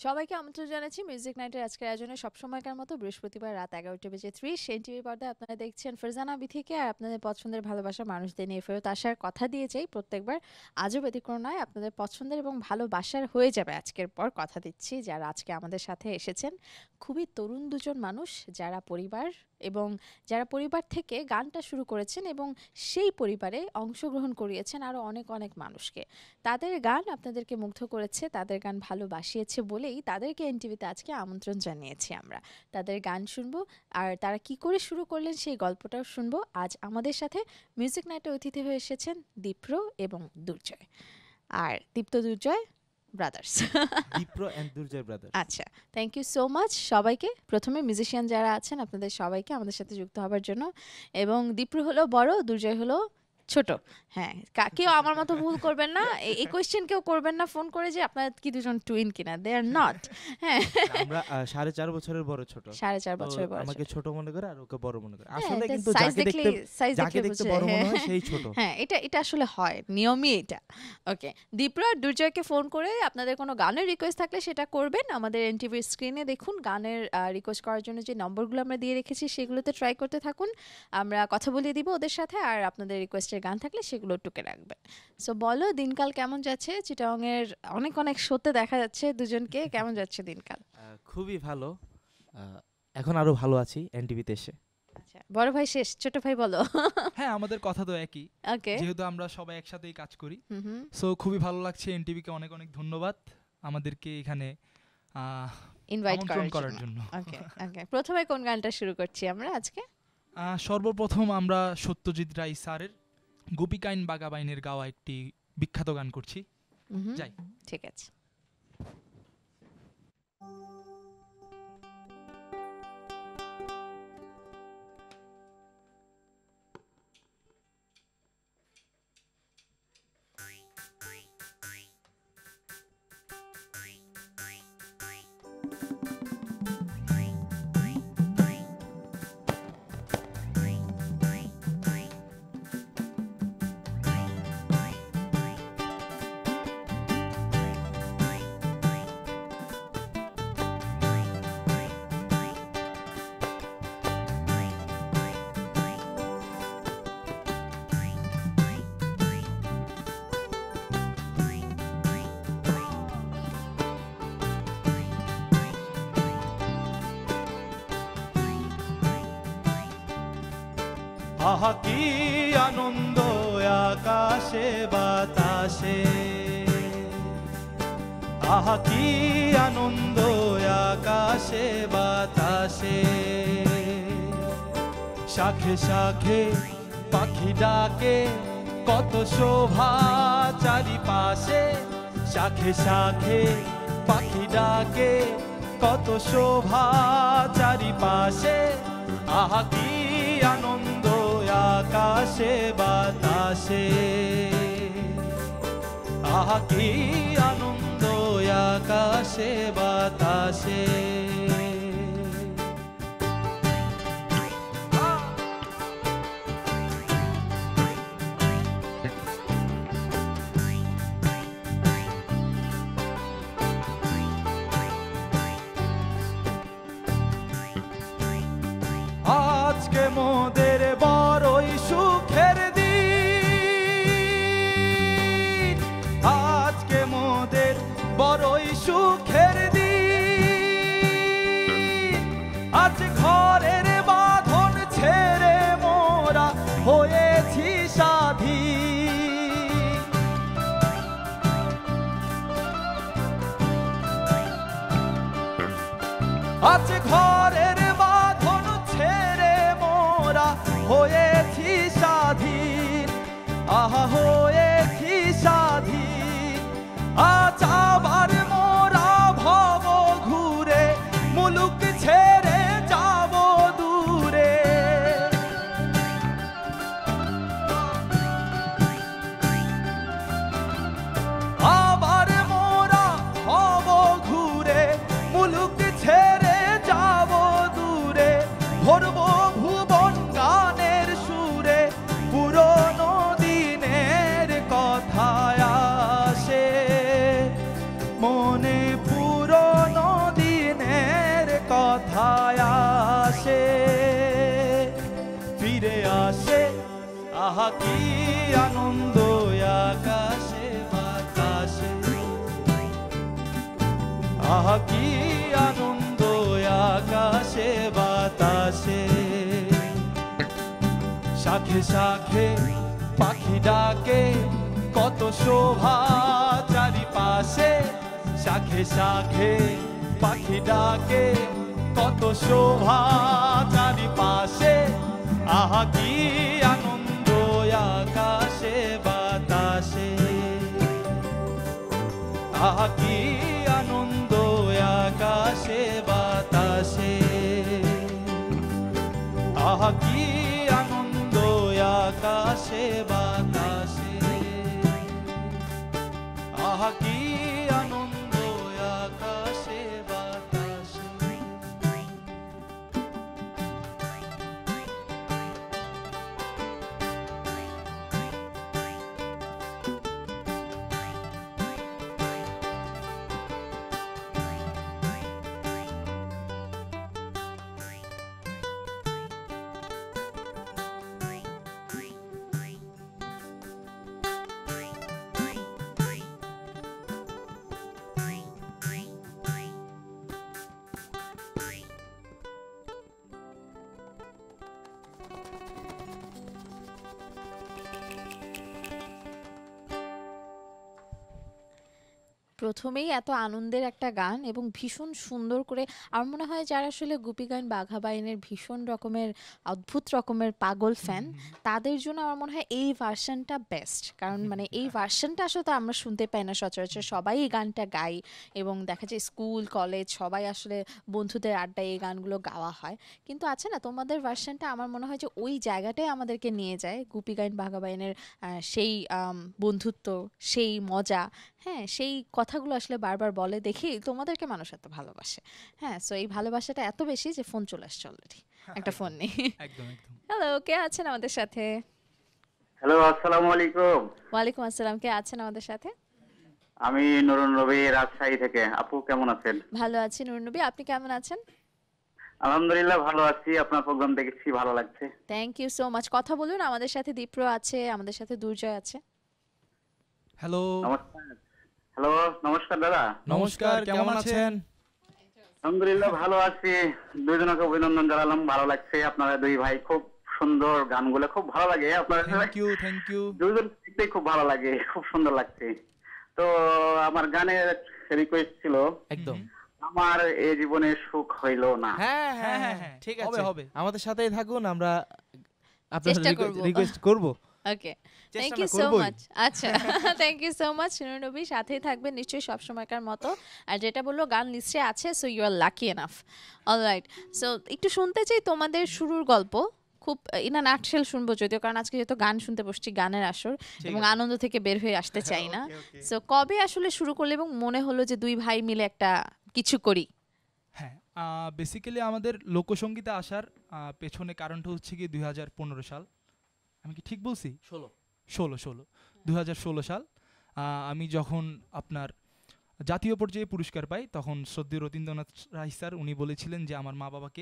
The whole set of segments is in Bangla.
সবাইকে আমন্ত্রণ জানাচ্ছি মিউজিক নাইটের আজকের আয়োজনে সবসময়কার মতো বৃহস্পতিবার রাত 11:30 এনটিভি পর্দায় আপনারা দেখছেন ফারজানা বিথিকে। আর আপনাদের পছন্দের ভালোবাসা মানুষদের নিয়ে ফেরত আসার কথা দিয়ে যাই প্রত্যেকবার, আজও ব্যতিক্রম নয়। আপনাদের পছন্দের এবং ভালোবাসার হয়ে যাবে আজকের পর, কথা দিচ্ছি। যারা আজকে আমাদের সাথে এসেছেন খুবই তরুণ দুজন মানুষ, যারা পরিবার থেকে গানটা শুরু করেছেন এবং সেই পরিবারে অংশগ্রহণ করিয়েছেন আরও অনেক অনেক মানুষকে। তাদের গান আপনাদেরকে মুগ্ধ করেছে, তাদের গান ভালোবাসিয়েছে বলেই তাদেরকে এনটিভিতে আজকে আমন্ত্রণ জানিয়েছি আমরা। তাদের গান শুনবো আর তারা কি করে শুরু করলেন সেই গল্পটাও শুনবো। আজ আমাদের সাথে মিউজিক নাইটে অতিথি হয়ে এসেছেন দীপ্র এবং দুর্জয়। আর Dipto Durjoy brothers, Dipro and Durjoy brothers. আচ্ছা, থ্যাংক ইউ সো মাচ সবাইকে। প্রথমে মিউজিশিয়ান যারা আছেন আপনাদের সবাইকে আমাদের সাথে যুক্ত হবার জন্য। এবং দীপ্র হলো বড়, দুর্জয় হলো ছোট। হ্যাঁ, কেউ আমার মতো ভুল করবেন না, এই কোয়েশ্চেন কেউ করবেন না ফোন করে যে আপনারা কি দুজন টুইন কিনা। They are not. হ্যাঁ, আমরা 4.5 বছরের বড় ছোট। 4.5 বছরের বড়। আমাকে ছোট মনে করে আর ওকে বড় মনে করে। হ্যাঁ, আসলে এটা কিন্তু size যাকে দেখতে বড় মনে হয় সেই ছোট। হ্যাঁ, এটা আসলে হয়, নিয়মই এটা। ওকে, দীপ্র আর দুর্জয়কে ফোন করে আপনাদের কোনো গানের রিকোয়েস্ট থাকলে সেটা করবেন। আমাদের এনটিভির স্ক্রিনে দেখুন গানের রিকোয়েস্ট করার জন্য যে নম্বরগুলো আমরা দিয়ে রেখেছি সেগুলোতে ট্রাই করতে থাকুন। আমরা কথা বলিয়ে দিব ওদের সাথে, আর আপনাদের রিকোয়েস্টের গান থাকলে সেগুলো টুকে রাখবেন। সো বলো, দিনকাল কেমন যাচ্ছে? চিটাগংয়ের অনেক অনেক শোতে দেখা যাচ্ছে দুজনকে, কেমন যাচ্ছে দিনকাল? খুবই ভালো, এখন আরো ভালো আছি এনটিভিতে এসে। আচ্ছা, বড় ভাই শেষ, ছোট ভাই বলো। হ্যাঁ, আমাদের কথা তো একই, ওকে, যেহেতু আমরা সবাই একসাথেই কাজ করি। সো খুবই ভালো লাগছে। এনটিভিকে অনেক অনেক ধন্যবাদ আমাদেরকে এখানে ইনভাইট করার জন্য। ওকে ওকে, প্রথমে কোন গানটা শুরু করছি আমরা আজকে? সর্বপ্রথম আমরা সত্যজিৎ রায় স্যারের গোপিকাইন বাগাবাইনের গাওয়া একটি বিখ্যাত গান করছি। যাই, ঠিক আছে। আহা কি আনন্দ আকাশে বাতাসে, আহা কি আনন্দ আকাশে বাতাসে, শাখে শাখে পাখি ডাকে কত শোভা চারিপাশে, শাখে শাখে পাখি ডাকে কত শোভা চারিপাশে, আহা কি আনন্দ আকাশে বাতাসে, আহা কি আনন্দ আকাশে বাতাসে। আজকে মোদের বড়ই সুখের দিন, আজকে মোদের বড়ই সুখের দিন, আজ ঘরের বাঁধন ছেড়ে মোরা হয়েছি স্বাধীন, আজ ঘরের বাঁধন ছেড়ে মোরা হয়েছি স্বাধীন, আহা হয়েছি স্বাধীন, আজ আবার মোরা ভব ঘুরে মুলুক ছেড়ে যাব দূরে, আবার মোরা ভব ঘুরে মুলুক ছেড়ে যাব আনন্দ আকাশে বাতাসে, আহা কি আনন্দ আকাশে বাতাসে। শাখে শাখে পাখি ডাকে, কত শোভা চারিপাশে। শাখে শাখে পাখি ডাকে, কত শোভা চারিপাশে। আহা কি আনন্দ আকাশে বাতাসে, আহা কি আনন্দ আকাশে বাতাসে, আহা কি আনন্দ আকাশে বাতাসে, আহা কি আনন্দ আকাশে বাতাসে। প্রথমেই এত আনন্দের একটা গান এবং ভীষণ সুন্দর করে, আমার মনে হয় যারা আসলে গুপি গাইন বাঘা বাইনের ভীষণ রকমের অদ্ভুত রকমের পাগল ফ্যান, তাদের জন্য আমার মনে হয় এই ভার্সনটা বেস্ট। কারণ মানে এই ভার্সনটা আসলে তো আমরা শুনতে পাই না সচরাচর, সবাই এই গানটা গাই এবং দেখা যায় স্কুল কলেজ সবাই আসলে বন্ধুদের আড্ডায় এই গানগুলো গাওয়া হয়। কিন্তু আছে না, তোমাদের ভার্সনটা আমার মনে হয় যে ওই জায়গাটাই আমাদেরকে নিয়ে যায়, গুপি গাইন বাঘা বাইনের সেই বন্ধুত্ব, সেই মজা, হ্যাঁ সেই কথাগুলো আসলে বারবার বলে দেখি তোমাদেরকে মানুষ এত ভালোবাসে। হ্যাঁ, সো এই ভালোবাসাটা এত বেশি যে ফোন চলে আসছে অলরেডি, একটা ফোন নেই। একদম একদম। হ্যালো, কে আছেন আমাদের সাথে? হ্যালো, আসসালামু আলাইকুম। ওয়ালাইকুম আসসালাম, কে আছেন আমাদের সাথে? আমি নুরুন নবী, রাজশাহী থেকে। আপু কেমন আছেন? ভালো আছি নুরনবী, আপনি কেমন আছেন? আলহামদুলিল্লাহ ভালো আছি। আপনার প্রোগ্রাম দেখেছি, ভালো লাগছে। Thank you so much. কথা বলুন, আমাদের সাথে দীপ্র আছে, আমাদের সাথে দুর্জয় আছে। হ্যালো নমস্কার। হ্যালো, নমস্কার দাদা। নমস্কার, কেমন আছেন? আলহামদুলিল্লাহ ভালো আছি। দুইজনকে অভিনন্দন জানালাম, ভালো লাগছে। আপনারা দুই ভাই খুব সুন্দর, গানগুলো খুব ভালো লাগে। আপনারা থ্যাংক ইউ। দুইজন দেখতেই খুব ভালো লাগে, খুব সুন্দর লাগছে। তো আমার গানের রিকোয়েস্ট ছিল, একদম। আমার এই জীবনে সুখ হইল না। হ্যাঁ হ্যাঁ, হ্যাঁ হ্যাঁ, হ্যাঁ, হ্যাঁ, ঠিক হবে, আছে, হবে। আমাদের সাথেই থাকুন, আমরা আপনার চেষ্টা করব। রিকোয়েস্ট করব। ওকে, চেষ্টা থ্যাংক না ইউ সো করবোই। মাচ। আচ্ছা, thank you so much Nurnabi, সাথেই থাকবেন নিশ্চয়ই সব সময়কার মতো। আর যেটা বললো গান লিস্টে আছে, so you are lucky enough. Alright, so একটু শুনতে চাই তোমাদের শুরুর গল্প, খুব ইন আ নাটশেল শুনবো, যদিও কারণ আজকে যেহেতু গান শুনতে বসছি, গানের আসর, এবং আছে। আনন্দ থেকে বের হয়ে আসতে চাই না। Okay, okay. সো কবে আসলে শুরু করলে এবং মনে হলো যে দুই ভাই মিলে একটা কিছু করি? হ্যাঁ, বেসিক্যালি আমাদের লোকসঙ্গীতে আসার পেছনে কারণটা হচ্ছে কি 2015 সাল। আমি কি ঠিক বলছি? 16 2016 সাল। আমি যখন আপনার জাতীয় পর্যায়ে পুরস্কার পাই, তখন শ্রদ্ধেয় রতীন্দ্রনাথ রায় স্যার উনি বলেছিলেন যে আমার মা বাবাকে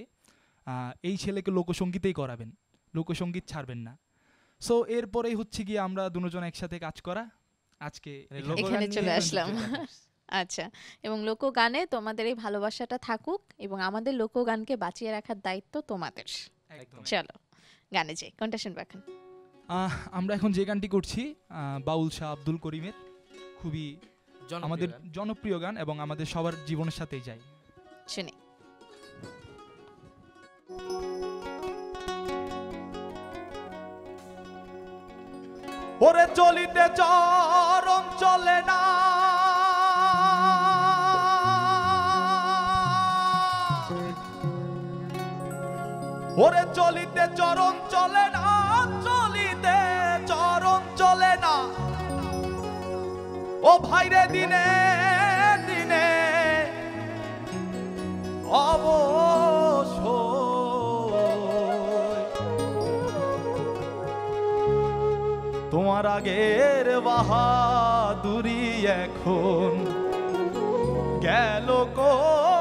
এই ছেলেকে লোকসঙ্গীতেই করাবেন, লোকসঙ্গীত ছাড়বেন না। সো এরপরেই হচ্ছে গিয়ে আমরা দুজন একসাথে কাজ করা, আজকে এখানে চলে আসলাম। আচ্ছা, এবং লোকগানে তোমাদের এই ভালোবাসাটা থাকুক এবং আমাদের লোকগানকে বাঁচিয়ে রাখার দায়িত্ব তোমাদের। একদম। চলো গানে যাই, কোনটা শুনবো এখন? আমরা এখন যে গানটি করছি বাউল শাহ আব্দুল করিমের, খুবই আমাদের জনপ্রিয় গান এবং আমাদের সবার জীবনের সাথেই যায়। শুনি। ওরে চলিতে চরণ চলে না, ওরে চলিতে চরণ চলে না, চলিতে চরণ চলে না। ও ভাইরে দিনে দিনে অবশ্যই তোমার আগের বাহাদুরি এখন গেল কই।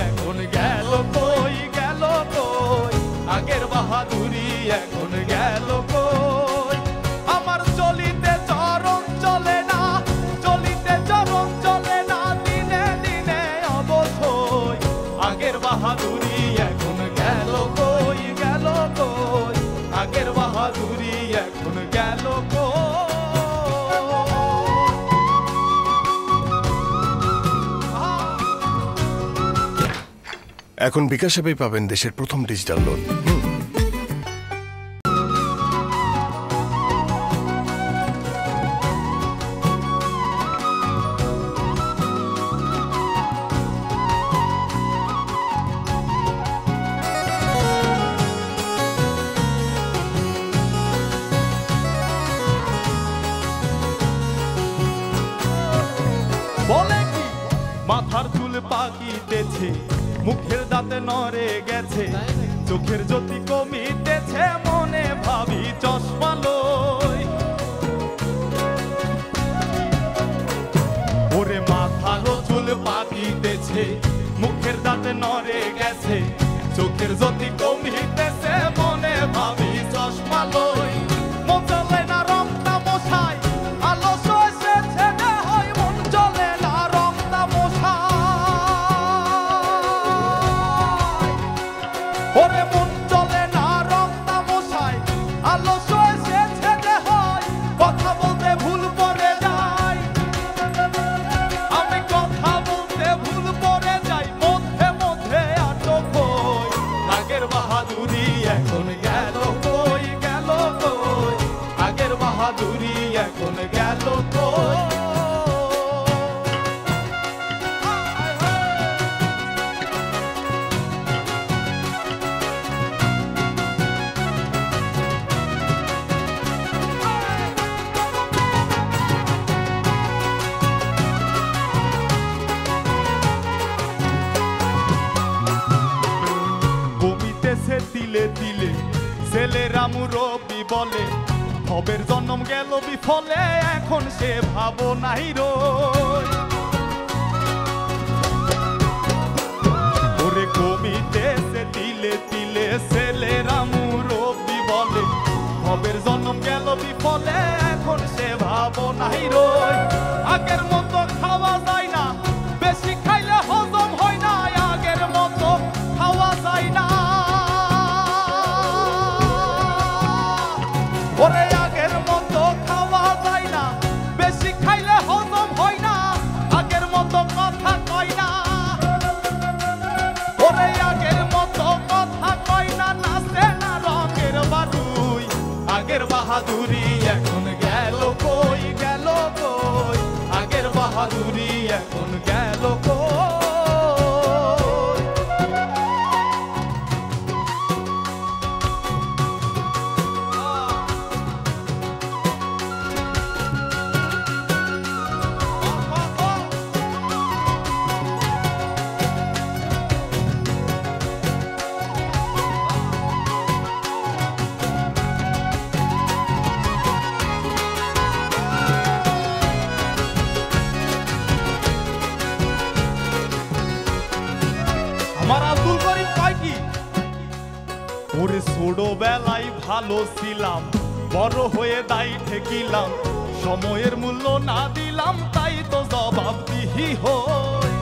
এখন গেল কই গেল কই আগের বাহাদুরি এখন গেল কই আমার চলিতে চরণ চলে না চলিতে চরণ চলে না দিনে দিনে অবশ হই আগের বাহাদুরি এখন গেল কই আগের বাহাদুরি এখন গেল কই এখন বিকাশ অ্যাপেই পাবেন দেশের প্রথম ডিজিটাল লোন। বলে কি মাথার চুল পাকিতেছে মুখের দাঁতে নড়ে গেছে চোখের জ্যোতি কমিতেছে মনে ভাবি চশমা লই ওরে মাথার চুল পাকিতেছে মুখের দাঁতে নড়ে গেছে চোখের জ্যোতি কমিতেছে মনে ভাবি চশমা লই মন চলে না রংটা মশাই আলস এসেছে না হয় মন চলে না রংটা মশাই ওরে মন চলে না রংটা মশাই আলস এসেছে না হয় কথা বলতে ভুল করে যাই আমি কথা বলতে ভুল করে যাই মধ্যে মধ্যে আটক হই আগের বাহাদুরি এখন গেল কই আগের বাহাদুরি এখন গেল কই কমিতেছে তিলে তিলে ছেলেরা মুরব্বি বলে ভবের জন্ম গেল বিফলে এখন সে ভাবনাই রই ওরে কমিতেছে তিলে তিলে ছেলেরা মুরব্বি বলে ভবের জন্ম গেল বিফলে এখন সে ভাবনাই রই আগের মতো খাওয়া যায় না বেশি খাইলে হজম হয় না আগের মতো খাওয়া যায় না ওরে আগের মতো খাওয়া যায় না বেশি খাইলে হজম হয় না আগের মতো কথা কয় না ওরে আগের মতো কথা কয় না নাচে না রঙের বারুই আগের বাহাদুরি এখন গেল কই আগের বাহাদুরি এখন গেল কই আমার আব্দুল করিম কয় কি ওরে ছোটবেলায় ভালো ছিলাম বড় হয়ে দায়ী ঠেকিলাম সময়ের মূল্য না দিলাম তাই তো জবাবদিহি হই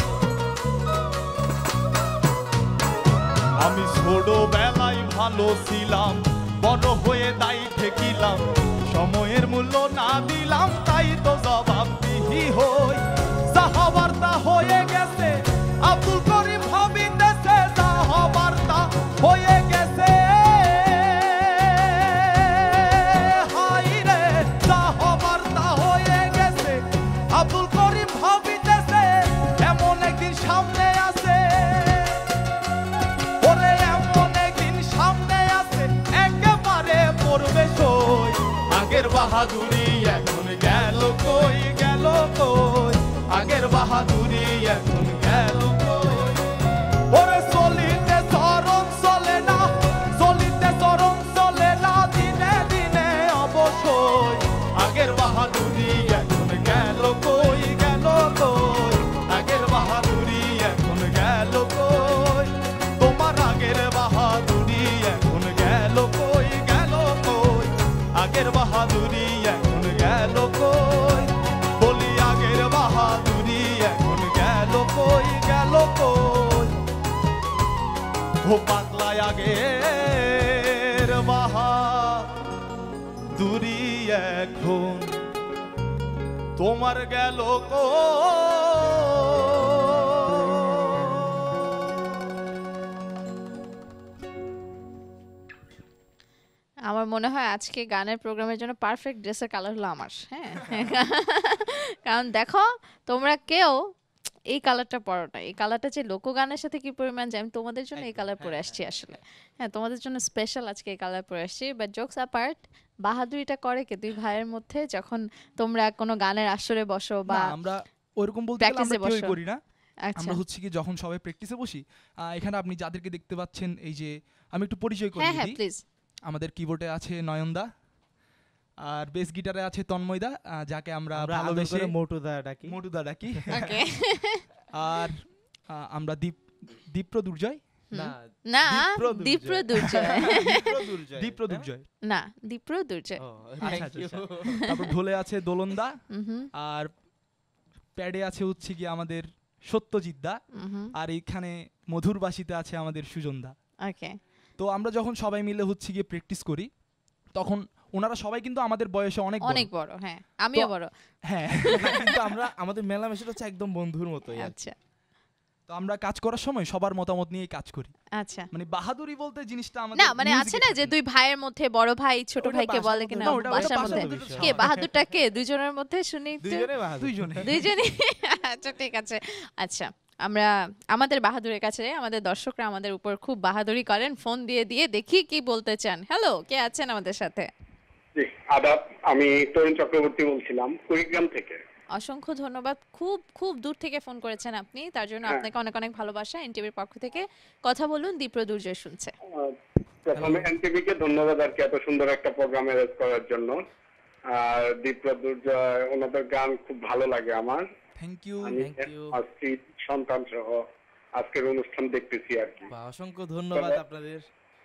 আমি ছোটবেলায় ভালো ছিলাম বড় হয়ে দায়ী ঠেকিলাম সময়ের মূল্য না দিলাম তাই তো জবাবদিহি হই যাহা বার্তা হয়ে গেছে আব্দুল করিম ভাবিতেছে যাহা বার্তা হয়ে গেছে হাই রে যাহা বার্তা হয়ে গেছে আব্দুল করিম ভাবিতেছে এমন একদিন সামনে আছে ওরে এমন একদিন সামনে আছে একেবারে পড়বে সই আগের বাহাদুরি এখন গেল কই আগের বাহাদুরি এখন গেল কই ওরে চলিতে চরণ চলে না চলিতে চরণ চলে না দিনে দিনে অবশ্যই আগের বাহাদুরি এখন গেল কই আগের বাহাদুরি এখন গেল কই ও পাগলা আগের বাহাদুরি এখন তোমার গেল আমার মনে হয় আজকে গানের প্রোগ্রামের জন্য পারফেক্ট ড্রেসের কালার হলো আমার, হ্যাঁ। কারণ দেখো তোমরা কেউ এই কালারটা পরো না, এই কালারটা যে লোকগানের সাথে কি পরিমাণ যায়, আমি তোমাদের জন্য এই কালার পরে আসছি আসলে, হ্যাঁ তোমাদের জন্য স্পেশাল আজকে এই কালার পরে আসছি। বাট জোকস অ্যাপার্ট, বাহাদুরিটা করে কে দুই ভাইয়ের মধ্যে যখন তোমরা কোনো গানের আসরে বসো বা আমরা ওরকম বলতে গেলে আমরা কেউই করি না। আচ্ছা আমরা হচ্ছে কি যখন সবাই প্র্যাকটিসে বসি, এখানে আপনি যাদেরকে দেখতে পাচ্ছেন, এই যে আমি একটু পরিচয় হ্যাঁ করিয়ে হ্যাঁ দিই। প্লিজ। আমাদের কিবোর্ডে আছে নয়নদা, আর বেস গিটারে আছে তন্ময়দা, যাকে আমরা ভালোবেসে মোটুদা ডাকি। মোটুদা ডাকি। ওকে। আর আমরা দীপ্র দুর্জয়, না দীপ্র দুর্জয়, দীপ্র দুর্জয় না দীপ্র দুর্জয়। আচ্ছা, তারপর ঢোলে আছে দোলনদা, হুম আর প্যাডে আছে হচ্ছে কি আমাদের সত্যজিৎদা, হুম। আর এখানে মধুরবাসীতে আছে আমাদের সুজনদা। ওকে। তো আমরা যখন সবাই মিলে হচ্ছে গিয়ে প্র্যাকটিস করি, তখন ওনারা সবাই কিন্তু আমাদের বয়সে অনেক অনেক বড়, হ্যাঁ আমিও বড়, হ্যাঁ। কিন্তু আমরা আমাদের মেলামেশাটা হচ্ছে একদম বন্ধুর মতোই। আচ্ছা তো আমরা কাজ করার সময় সবার মতামত নিয়ে কাজ করি। আচ্ছা। মানে বাহাদুরি বলতে জিনিসটা আমাদের না মানে আছে না যে দুই ভাইয়ের মধ্যে বড় ভাই ছোট ওটা ভাইকে বাসার বলে মধ্যে, কিনা না, ওটা বাসার বাসার মধ্যে, মধ্যে কে বাহাদুরটা কে দুইজনের মধ্যে শুনি একটু। দুইজনে। আচ্ছা ঠিক আছে। আচ্ছা আমরা আমাদের বাহাদুরের কাছে, আমাদের দর্শকরা আমাদের উপর খুব বাহাদুরি করেন, ফোন দিয়ে দিয়ে দেখি কি বলতে চান। হ্যালো, কে আছেন আমাদের সাথে? জি আদাব, আমি তরুণ চক্রবর্তী বলছিলাম কুড়িগ্রাম থেকে। অসংখ্য ধন্যবাদ, খুব খুব দূর থেকে ফোন করেছেন আপনি, তার জন্য আপনাকে অনেক অনেক ভালোবাসা। এনটিভির পক্ষ থেকে কথা বলুন, দীপ্র দুর্জয় শুনছে। প্রথমে এনটিভি কে ধন্যবাদ আর কি এত সুন্দর একটা প্রোগ্রাম অ্যারেঞ্জ করার জন্য। আর দীপ্র দুর্জয় ওনাদের গান খুব ভালো লাগে আমার। Thank you. আমি আজকে সন্তান সহ আজকের অনুষ্ঠান দেখতেছি আর কি। অসংখ্য ধন্যবাদ আপনাদের।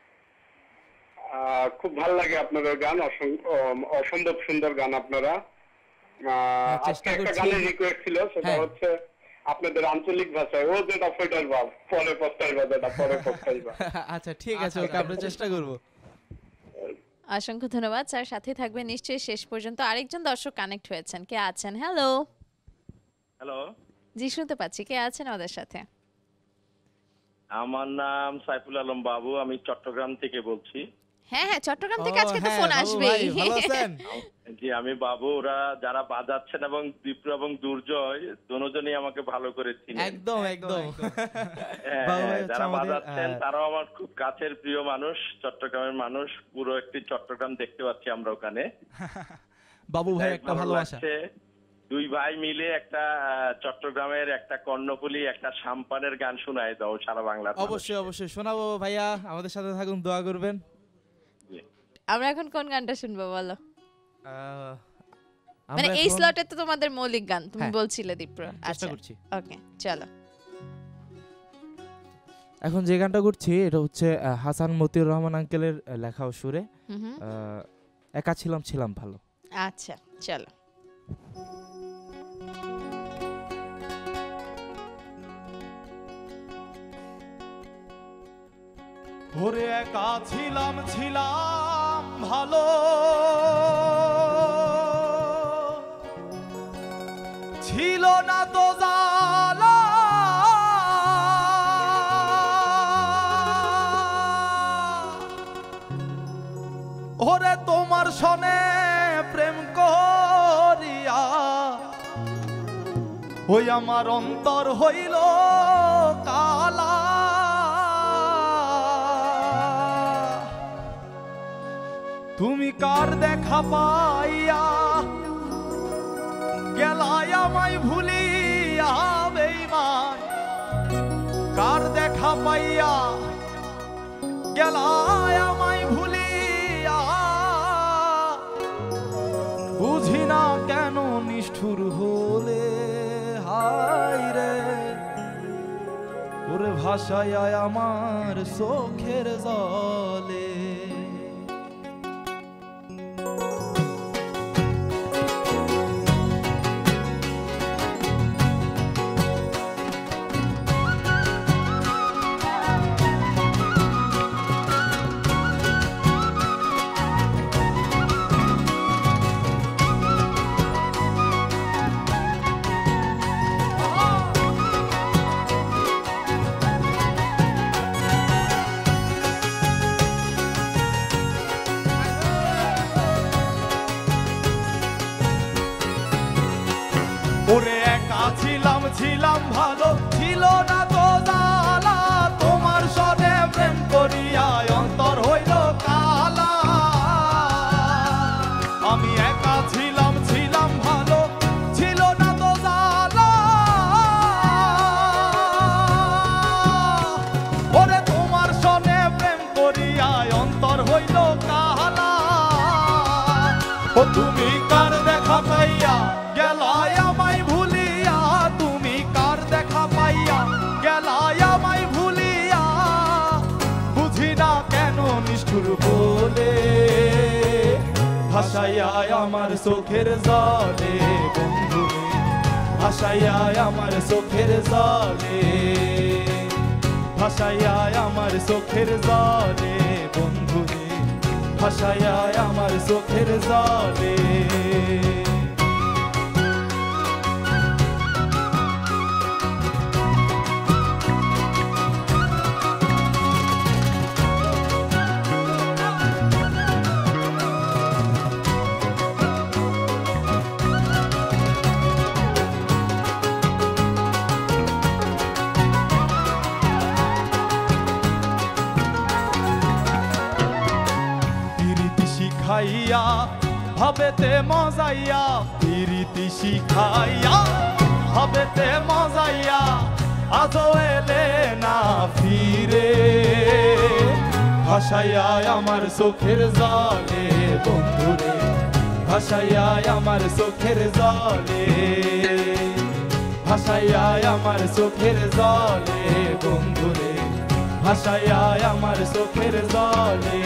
খুব ভালো লাগে আপনাদের গান, অসম্ভব সুন্দর গান আপনারা। আজকে একটা গানের রিকোয়েস্ট ছিল, সেটা হচ্ছে আপনাদের আঞ্চলিক ভাষায়, ও যেটা ফেটার বাপ পরে পস্তাইবা, যেটা পরে পস্তাইবা। আচ্ছা ঠিক আছে, ওকে আমরা চেষ্টা করব। অসংখ্য ধন্যবাদ স্যার, সাথে থাকবেন নিশ্চয়ই শেষ পর্যন্ত। আরেকজন দর্শক কানেক্ট হয়েছেন, কে আছেন? হ্যালো। হ্যালো, জি শুনতে পাচ্ছি, কে আছেন আমাদের সাথে? আমার নাম সাইফুল আলম বাবু, আমি চট্টগ্রাম থেকে বলছি। হ্যাঁ হ্যাঁ, চট্টগ্রাম থেকে আজকে তো ফোন আসবেই। ভালো আছেন? জি আমি বাবু, ওরা যারা বাজাচ্ছেন এবং দীপ্র এবং দুর্জয় দুজনেই আমাকে ভালো করে চিনেন। একদম একদম। যারা বাজাচ্ছেন তারাও আমার খুব কাছের প্রিয় মানুষ, চট্টগ্রামের মানুষ। পুরো একটি চট্টগ্রাম দেখতে পাচ্ছি আমরা ওখানে। বাবু ভাই একটা ভালোবাসা। দুই ভাই মিলে একটা চট্টগ্রামের একটা কর্ণফুলী একটা সাম্পানের গান শোনায় দাও সারা বাংলার। অবশ্যই অবশ্যই শোনাবো ভাইয়া, আমাদের সাথে থাকুন, দোয়া করবেন। আমরা এখন কোন গানটা শুনবো বলো? মানে আমরা এই এখন স্লটে তো তোমাদের মৌলিক গান তুমি হ্যাঁ, বলছিলে দীপ্র। চেষ্টা আচ্ছা করছি। ওকে চলো। এখন যে গানটা করছি এটা হচ্ছে হাসান মতিউর রহমান আঙ্কেলের লেখা ও সুরে। হুম একা ছিলাম ছিলাম ভালো। আচ্ছা চলো। ওরে একা ছিলাম ছিলাম ভালো, ছিল না তো জালা, ওরে তোমার সনে প্রেম করিয়া ওই আমার অন্তর হইল কালা। তুমি কার দেখা পাইয়া গেলাই আমায় ভুলিয়া বেঈমান, কার দেখা পাইয়া গেলাই আমায় ভুলিয়া, বুঝি না কেন নিষ্ঠুর হলে হায় রে, ওরে ভাষায় আমার চোখের জলে। ছিলাম ভালো ছিল না তো জ্বালা তোমার সনে প্রেম করিয়া অন্তর হইল কালা আমি একা ছিলাম ছিলাম ভালো ছিল না তো জ্বালা ওরে তোমার সনে প্রেম করিয়া অন্তর হইল কালা ও তুমি কার দেখা পাইয়া গেলায় আমায় ভুলিয়া তুমি কার দেখা পাইয়া গেলায় আমায় ভুলিয়া বুঝি না কেন নিষ্ঠুর বলে ভাসাইয়া আমার চোখের জলে বন্ধুরে ভাসাইয়া আমার চোখের জলে ভাসাইয়া আমার চোখের জলে বন্ধুরে ভাসাইয়া আমার চোখের জলে শিখাইয়া ভাবেতে মজাইয়া প্রীতি শিখাইয়া ভাবেতে মজাইয়া আজও এলে না ফিরে ভাসাইয়া আমার চোখের জলে বন্ধুরে ভাসাইয়া আমার চোখের জলে ভাসাইয়া আমার চোখের জলে বন্ধুরে ভাসাইয়া আমার চোখের জলে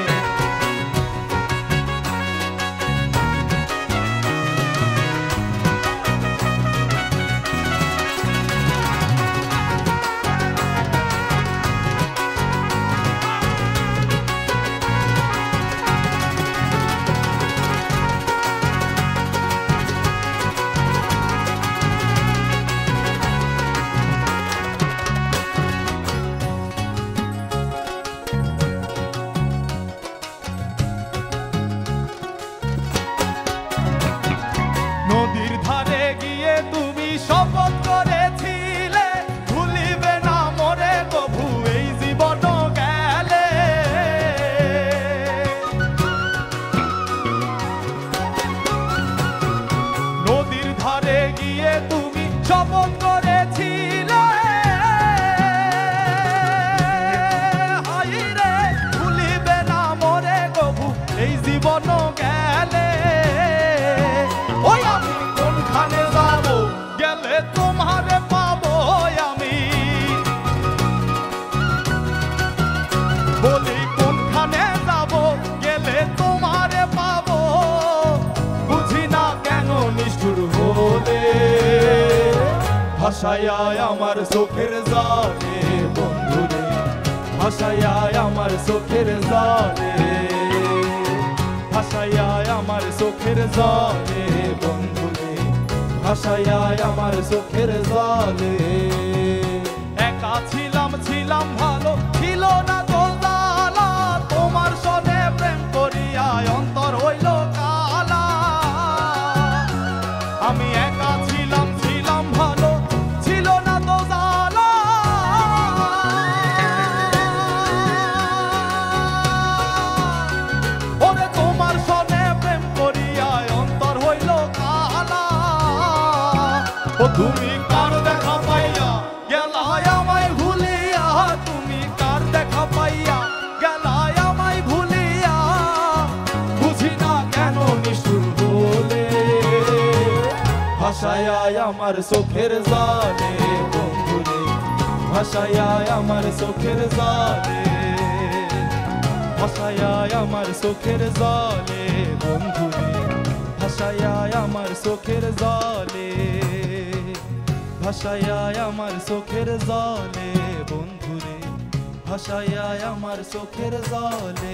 শপথ করেছিলে ভুলিবে না মোরে কভু এই জীবন গেলে নদীর ধারে গিয়ে তুমি শপথ করেছিলে হাইরে ভুলিবে না মোরে কভু এই জীবন গেলে ওই আমি কোনখানে যাবো গেলে তোমারে পাবো আমি বলি কোনখানে যাব গেলে তোমারে পাবো বুঝি না কেন নিষ্ঠুর হলে ভাসাইয়া আমার চোখের জলে বন্ধুরে ভাসাইয়া আমার চোখের জলে ভাসাইয়া আমার চোখের জলে বন্ধুরে ভাসাইয়া আমার চোখের জলে একা ছিলাম ছিলাম ভালো ছিল না তো জ্বালা তোমার সনে প্রেম করিয়া অন্তর হইল কালা আমি একা ছিলাম ছিলাম ভালো ছিল না তো জ্বালা ওরে তোমার সনে প্রেম করিয়া অন্তর হইল কালা ও তুমি কার দেখা পাইয়া গেলায় আমায় ভুলিয়া তুমি কার দেখা পাইয়া গেলায় আমায় ভুলিয়া বুঝি না কেন নিষ্ঠুর বলে ভাসাইয়া আমার চোখের জলে বন্ধুরে ভাসাইয়া আমার চোখের জলে ভাসাইয়া আমার চোখের জলে বন্ধুরে ভাসাইয়া আমার চোখের জলে ভাসাইয়া আমার চোখের জলে বন্ধুরে ভাসাইয়া আমার চোখের জলে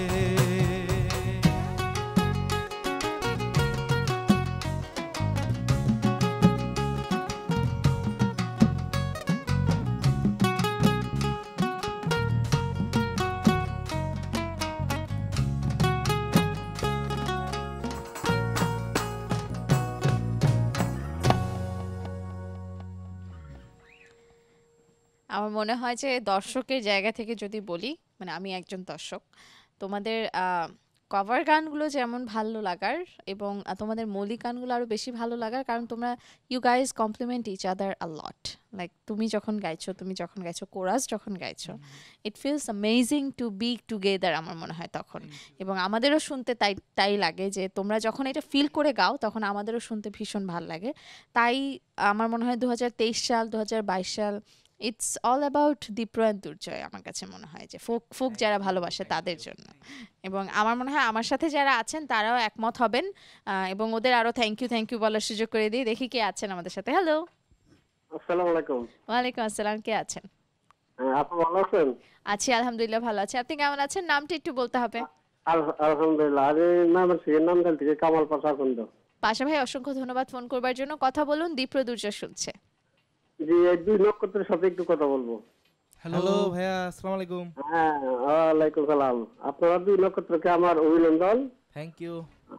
আমার মনে হয় যে দর্শকের জায়গা থেকে যদি বলি, মানে আমি একজন দর্শক, তোমাদের কভার গানগুলো যেমন ভালো লাগার এবং তোমাদের মৌলিক গানগুলো আরো বেশি ভালো লাগার, কারণ তোমরা you guys compliment each other a lot. Like তুমি যখন গাইছো কোরাস যখন গাইছো, it feels amazing to be together আমার মনে হয় তখন। এবং আমাদেরও শুনতে তাই লাগে যে তোমরা যখন এটা ফিল করে গাও তখন আমাদেরও শুনতে ভীষণ ভালো লাগে। তাই আমার মনে হয় 2023 সাল 2022 সাল it's all about Dipro and Durjoy. আমার কাছে মনে হয় যে ফোক যারা ভালোবাসে তাদের জন্য। এবং আমার মনে হয় আমার সাথে যারা আছেন তারাও একমত হবেন, এবং ওদের আরো থ্যাংক ইউ বলার সুযোগ করে দিই। দেখি কে আছেন আমাদের সাথে। হ্যালো, আসসালামু আলাইকুম। ওয়ালাইকুম আসসালাম, কে আছেন? আপনি ভালো আছেন? আছি আলহামদুলিল্লাহ, ভালো আছি। আপনি কেমন আছেন? নামটা একটু বলতে হবে। আলহামদুলিল্লাহ। আরে নাম থেকে কামাল পাশা কুন্দ। পাশা ভাই অসংখ্য ধন্যবাদ ফোন করবার জন্য। কথা বলুন, দীপ্র দুর্জয় শুনছে। জি, এই দুই নক্ষত্রের সাথে একটু কথা বলবো। হ্যালো ভাইয়া, আসসালামু আলাইকুম। হ্যাঁ, ওয়ালাইকুম সালাম। আপনারা দুই নক্ষত্রকে আমার অভিনন্দন। Thank you.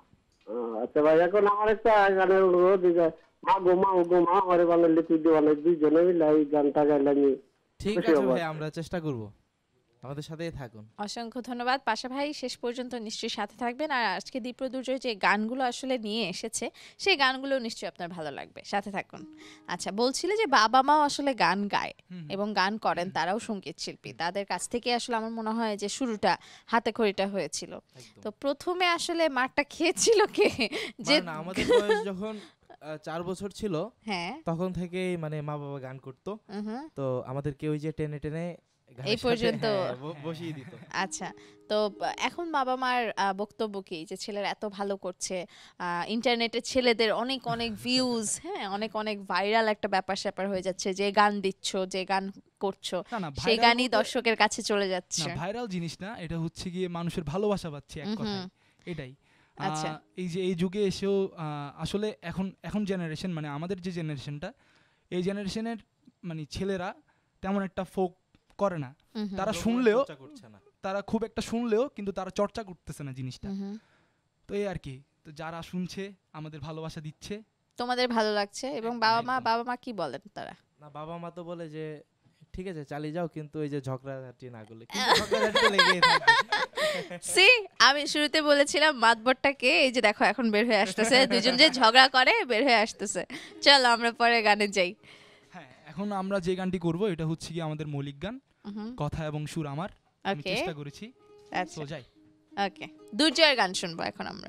আচ্ছা ভাই, এখন আমার একটা গানের অনুরোধ, মা গো মা আমার বাঙালি তুই দিওয়ানা, দুইজনে মিলে এই গানটা গাইলাম। ঠিক আছে ভাই, আমরা চেষ্টা করব, আমাদের সাথেই থাকুন। অসংখ্য ধন্যবাদ পাশা ভাই, শেষ পর্যন্ত নিশ্চয়ই সাথে থাকবেন। আর আজকে দীপ্র দুর্জয় যে গানগুলো আসলে নিয়ে এসেছে সেই গানগুলো নিশ্চয়ই আপনার ভালো লাগবে, সাথে থাকুন। আচ্ছা, বলছিলে যে বাবা মাও আসলে গান গায় এবং গান করেন, তারাও সঙ্গীত শিল্পী। তাদের কাছ থেকে আসলে আমার মনে হয় যে শুরুটা হাতে খড়িটা হয়েছিল। তো প্রথমে আসলে মারটা খেয়েছিল কে? যে আমাদের বয়স যখন 4 বছর ছিল, হ্যাঁ, তখন থেকেই মানে মা বাবা গান করতো। তো আমাদেরকে ওই যে টেনে টেনে এই পর্যন্ত বসিয়ে দিত। আচ্ছা, তো এখন বাবা মার বক্তব্য কি যে ছেলেরা এত ভালো করছে, ইন্টারনেটে ছেলেদের অনেক অনেক ভিউজ, হ্যাঁ, অনেক অনেক ভাইরাল একটা ব্যাপার স্যাপার হয়ে যাচ্ছে, যে গান দিচ্ছ, যে গান করছো সেই গানই দর্শকের কাছে চলে যাচ্ছে। না, ভাইরাল জিনিস না, এটা হচ্ছে গিয়ে মানুষের ভালোবাসা পাচ্ছে এক কথায়, এটাই। আচ্ছা, এই যে এই যুগে এসেও আসলে এখন জেনারেশন, মানে আমাদের যে জেনারেশনটা, এই জেনারেশনের মানে ছেলেরা তেমন একটা ফোক করে না। তারা শুনলেও, তারা খুব একটা শুনলেও কিন্তু তারা চর্চা করতেছে না জিনিসটা। তো এই আর কি, তো যারা শুনছে আমাদের ভালোবাসা দিচ্ছে, তোমাদের ভালো লাগছে। এবং বাবা মা কি বলেন? তারা না, বাবা মা তো বলে যে ঠিক আছে চালিয়ে যাও, কিন্তু এই যে ঝগড়াঝাটি না করলে, কিন্তু ঝগড়াঝাটি লেগেই থাকে। সি, আমি শুরুতে বলেছিলাম মাতবরটা কে, এই যে দেখো এখন বের হয়ে আসতেছে, দুজন যে ঝগড়া করে বের হয়ে আসতেছে। চলো আমরা পরে গানে যাই। হ্যাঁ, এখন আমরা যে গানটি করব এটা হচ্ছে কি আমাদের মৌলিক গান, কথা এবং সুর আমার, আমি চেষ্টা করেছি। আচ্ছা, যাই। ওকে, দুর্জয়ের গান শুনবো এখন আমরা।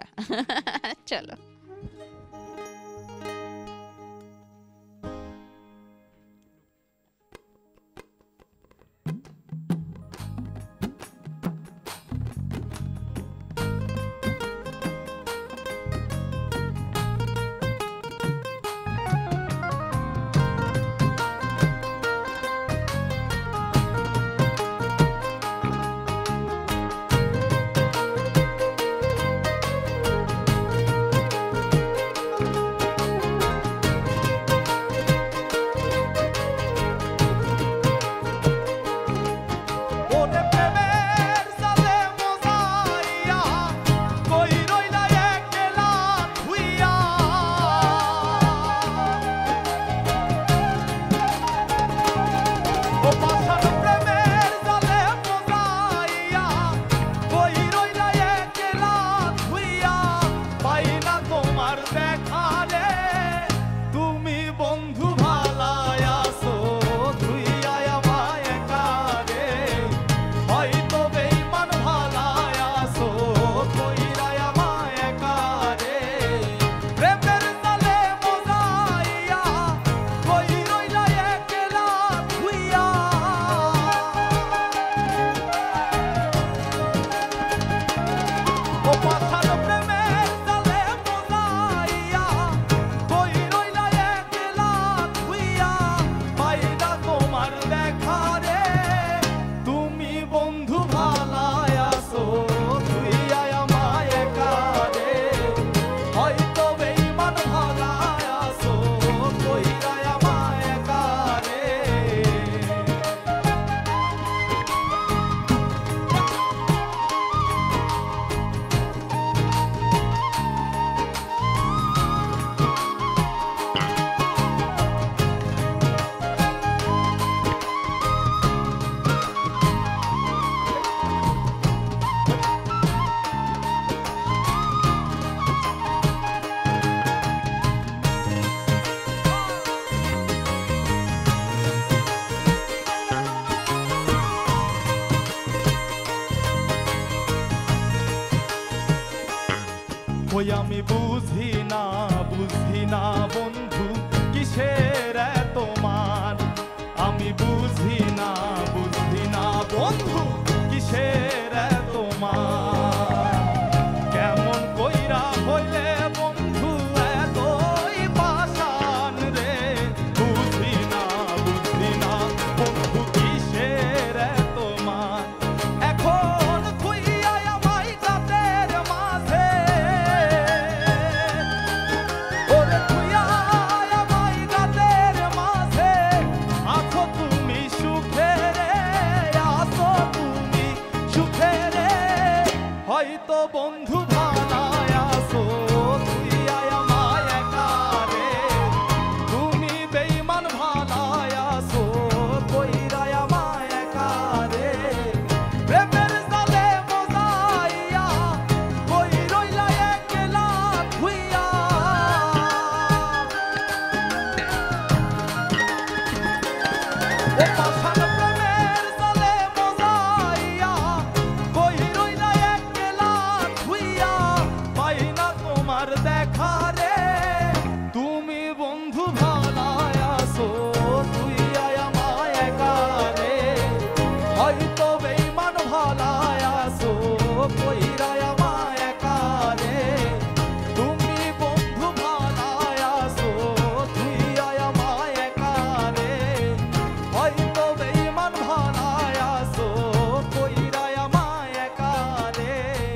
চলো। ওই আমি বুঝি না বন্ধু কিসের এত মান, আমি বুঝি না বন্ধু কিসের এত মান, কেমন কইরা হইলে বন্ধু এতই পাষাণ রে, বুঝি না বন্ধু কিসের এত মান, এখন খুইয়া আমায় কাতের মাঝে, ওরে খুইয়া আমায় কাতের মাঝে, আছো তুমি সুখে রে, আছো তুমি সুখে রে, হয়তো বন্ধু ভালায় আছো, তুই আমায় একা রে, তুমি বেঈমান ভালায় আছো, কইরা আমায় একা রে, প্রেমের জালে মজাইয়া, কই রইলা একলা খুইয়া, ও পাষাণ প্রেমের জালে মজাইয়া, কই রইলা একলা খুইয়া, পাই না তোমার দেখা রে, তুমি বন্ধু ভালায় আছো, তুই আমায় একা রে, হয়তো বেঈমান ভালায় আছো, কইরা আমায় একা রে, তুমি বন্ধু ভালায় আছো, তুই আমায় একা রে, হয়তো বেঈমান ভালায় আছো, কইরা আমায় একা রে।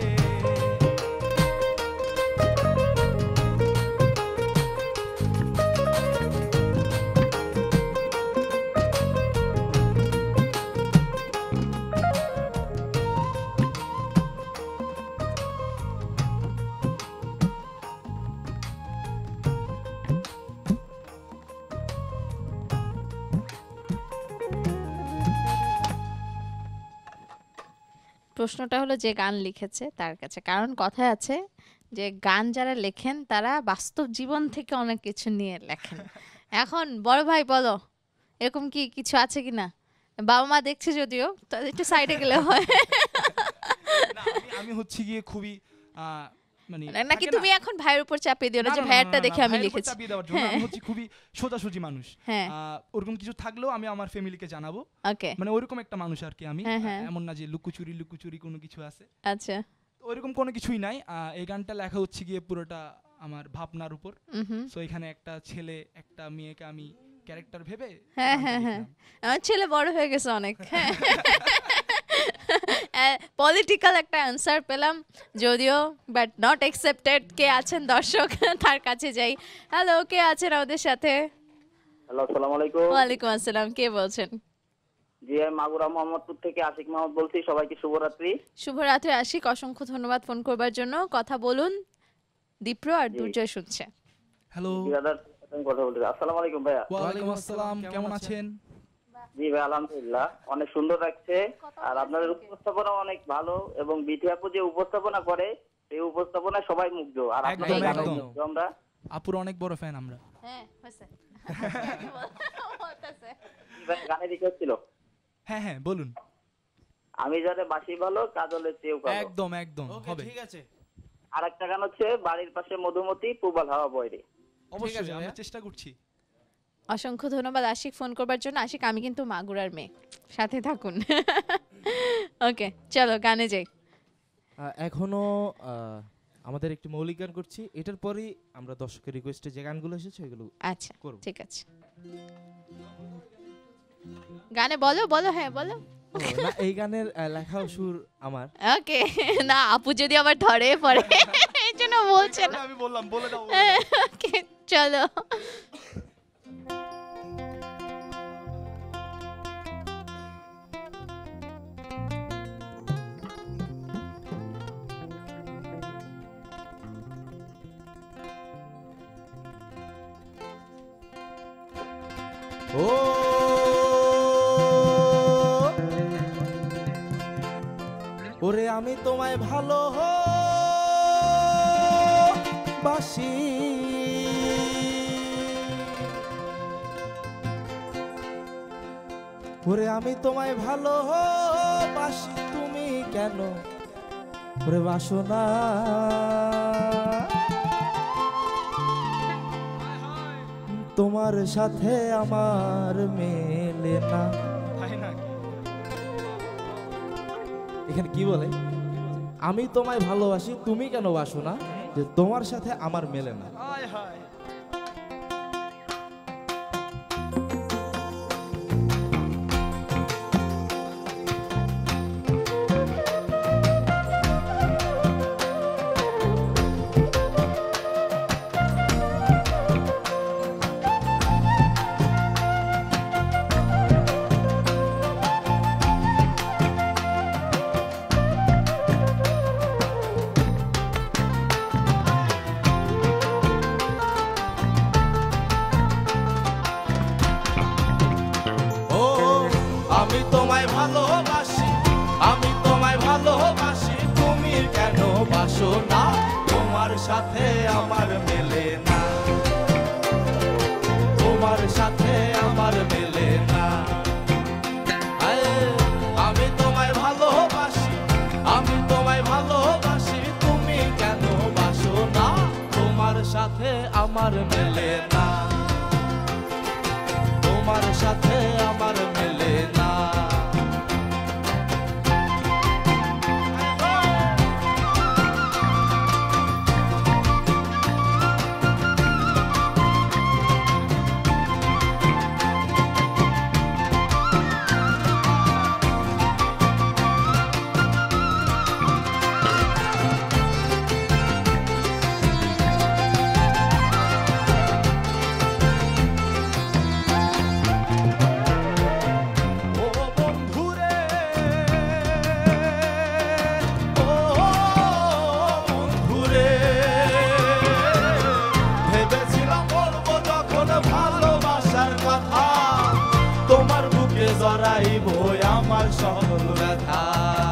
প্রশ্নটা হলো যে গান লিখেছে তার কাছে, কারণ কথায় আছে যে গান যারা লেখেন তারা বাস্তব জীবন থেকে অনেক কিছু নিয়ে লেখেন। এখন বড় ভাই বলো, এরকম কি কিছু আছে কিনা? বাবা মা দেখছে যদিও, তো একটু সাইডে গেলে হয়। না, আমি হচ্ছে গিয়ে খুবই মানে নাকি থাকে তুমি না? এখন ভাইয়ের উপর চাপিয়ে দিও না না, যে না, না, ভাইয়েরটা না, না, দেখে আমি ভাইয়ের উপর লিখেছি? চাপিয়ে দেওয়ার জন্য আমি হচ্ছে খুবই সোজাসুজি মানুষ। হ্যাঁ। ওরকম কিছু থাকলেও আমি আমার ফ্যামিলিকে জানাবো, ওকে, মানে ওইরকম একটা মানুষ আর কি আমি। হ্যাঁ, হ্যাঁ। এমন না যে লুকোচুরি কোনো কিছু আছে, আচ্ছা, তো ওইরকম কোনো কিছুই নাই। এই গানটা লেখা হচ্ছে গিয়ে পুরোটা আমার ভাবনার উপর। হুম, সো এখানে একটা ছেলে একটা মেয়েকে আমি ক্যারেক্টার ভেবে হ্যাঁ গানটা হ্যাঁ হ্যাঁ, লিখলাম। আমার ছেলে বড় হয়ে গেছে অনেক। পলিটিক্যাল একটা অ্যান্সার পেলাম যদিও, বাট নট অ্যাকসেপ্টেড। কে আছেন দর্শক তার কাছে যাই। হ্যালো, কে আছেন আমাদের সাথে? হ্যালো, আসসালামু আলাইকুম। ওয়ালাইকুম আসসালাম, কে বলছেন? জি, আমি মাগুরা মোহাম্মদপুর থেকে আশিক মাহমুদ বলছি। সবাইকে শুভরাত্রি। শুভরাত্রি আশিক, অসংখ্য ধন্যবাদ ফোন করবার জন্য। কথা বলুন, দীপ্র আর দুর্জয় শুনছে। হ্যালো, কথা বলতে। আসসালামু আলাইকুম ভাইয়া। ওয়ালাইকুম আসসালাম, কেমন আছেন? জি ভাই, আলহামদুলিল্লাহ, অনেক সুন্দর লাগছে। আর আপনাদের উপস্থাপনা অনেক ভালো, এবং বিথি আপু যে উপস্থাপনা করে এই উপস্থাপনায় সবাই মুগ্ধ। আর আপনাদের গানে মুগ্ধ আমরা। আপুর অনেক বড় ফ্যান আমরা। হ্যাঁ, হয়েছে। গানে রিকোয়েস্ট ছিল। হ্যাঁ হ্যাঁ, বলুন। আমি জানে বাসি ভালো, কাজলের চেয়েও ভালো। একদম একদম হবে। ঠিক আছে। আর একটা গান হচ্ছে বাড়ির পাশে মধুমতি পূবাল হাওয়া বয়রে। অবশ্যই আমরা চেষ্টা করছি। অসংখ্য ধন্যবাদ আশিক ফোন করবার জন্য। আশিক, আমি কিন্তু মাগুরার মেয়ে, সাথে থাকুন। ওকে, চলো গানে যাই। এখনো আমাদের একটি মৌলিক গান করছি, এটার পরেই আমরা দর্শকের রিকোয়েস্টে যে গানগুলো এসেছে ওইগুলো আচ্ছা ঠিক আছে। গানে বলো বলো, হ্যাঁ বলো। না, এই গানের লেখা সুর আমার। ওকে, না আপু যদি আবার ধরে পড়ে এই জন্য বলছে না। আমি বললাম, বলে দাও। ওকে, চলো। ও ওরে আমি তোমায় ভালো বাসি, ওরে আমি তোমায় ভালো বাসি, তুমি কেন ওরে বাসনা তোমার সাথে আমার মেলে না। এখানে কি বলে, আমি তোমায় ভালোবাসি তুমি কেন বাসো না, যে তোমার সাথে আমার মেলে না। আমি তোমায় ভালোবাসি, আমি তোমায় ভালোবাসি, তুমি কেন বাসো না, তোমার সাথে আমার মেলে না, তোমার সাথে আমার মেলে না। আমি তোমায় ভালোবাসি, আমি তোমায় ভালোবাসি, তুমি কেন বাসো না, তোমার সাথে আমার মেলে না, তোমার সাথে আমার মেলে না। তোমার বুকে জড়াইব আমার সকল ব্যথা,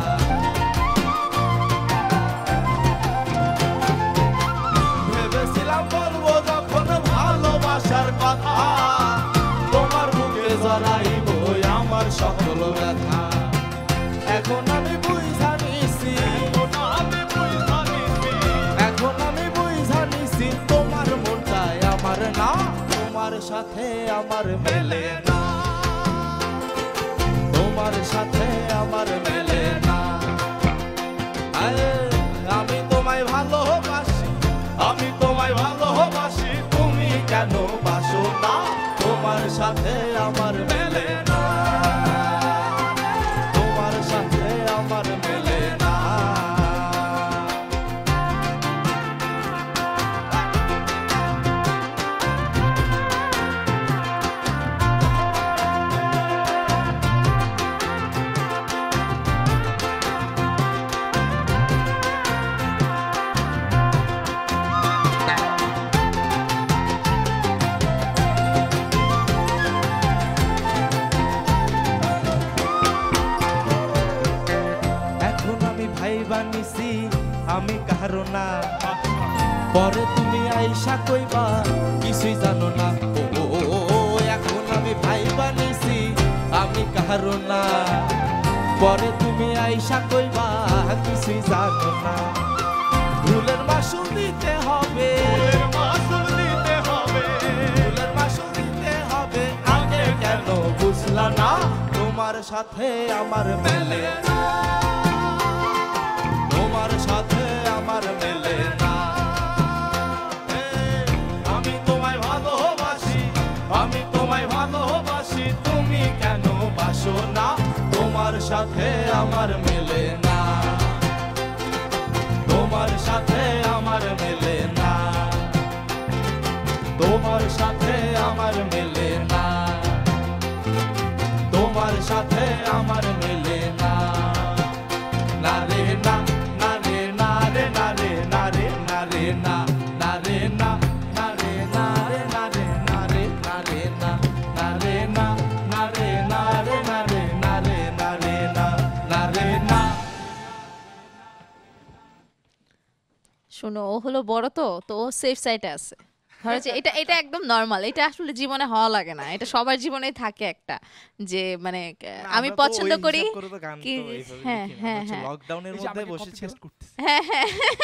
ভেবেছিলাম বলবো যখন ভালোবাসার কথা, তোমার বুকে জড়াইব আমার সকল ব্যথা। এখন আমি বুঝা নিছি, এখন আমি বুঝা নিছি, তোমার মনটাই আমার না, তোমার সাথে আমার মেলে না, তোমার সাথে আমার মেলে না। আমি তোমায় ভালোবাসি, আমি তোমায় ভালোবাসি, তুমি কেন বাসো না, তোমার সাথে আমার মেলে না, তোমার সাথে আমার মেলে না। বানিছি আমি কারো না, পরে তুমি আইসা কইবা কিছুই জানো না। ও এখন আমি ভাই বানিছি আমি কারো না, পরে তুমি আইসা কইবা কিছুই জানো না। ভুলের মাসুল দিতে হবে, ভুলের মাসুল দিতে হবে, আগে কেন বুঝলা না, তোমার সাথে আমার মেলে না, তোমার সাথে আমার মেলে না। আমি তোমায় ভালোবাসি, আমি তোমায় ভালোবাসি, তুমি কেন বাসো না, তোমার সাথে আমার মেলে না, তোমার সাথে আমার মেলে না, তোমার সাথে আমার মেলে না, তোমার সাথে আমার মেলে না। না রে না, না রে না রে, না রে না রে, না রে না, না রে না, না রে না রে, না রে না রে, না রে না, না রে না, না রে না রে, না রে না রে, না রে না, না রে না। শোনো, ও হলো বড়, তো ও সেফ সাইডে আছে। ধরো যে এটা এটা একদম নরমাল, এটা আসলে জীবনে হওয়া লাগে না, এটা সবার জীবনেই থাকে একটা, যে মানে আমি পছন্দ করি কি। হ্যাঁ হ্যাঁ হ্যাঁ লকডাউনের মধ্যে বসেছিল। হ্যাঁ হ্যাঁ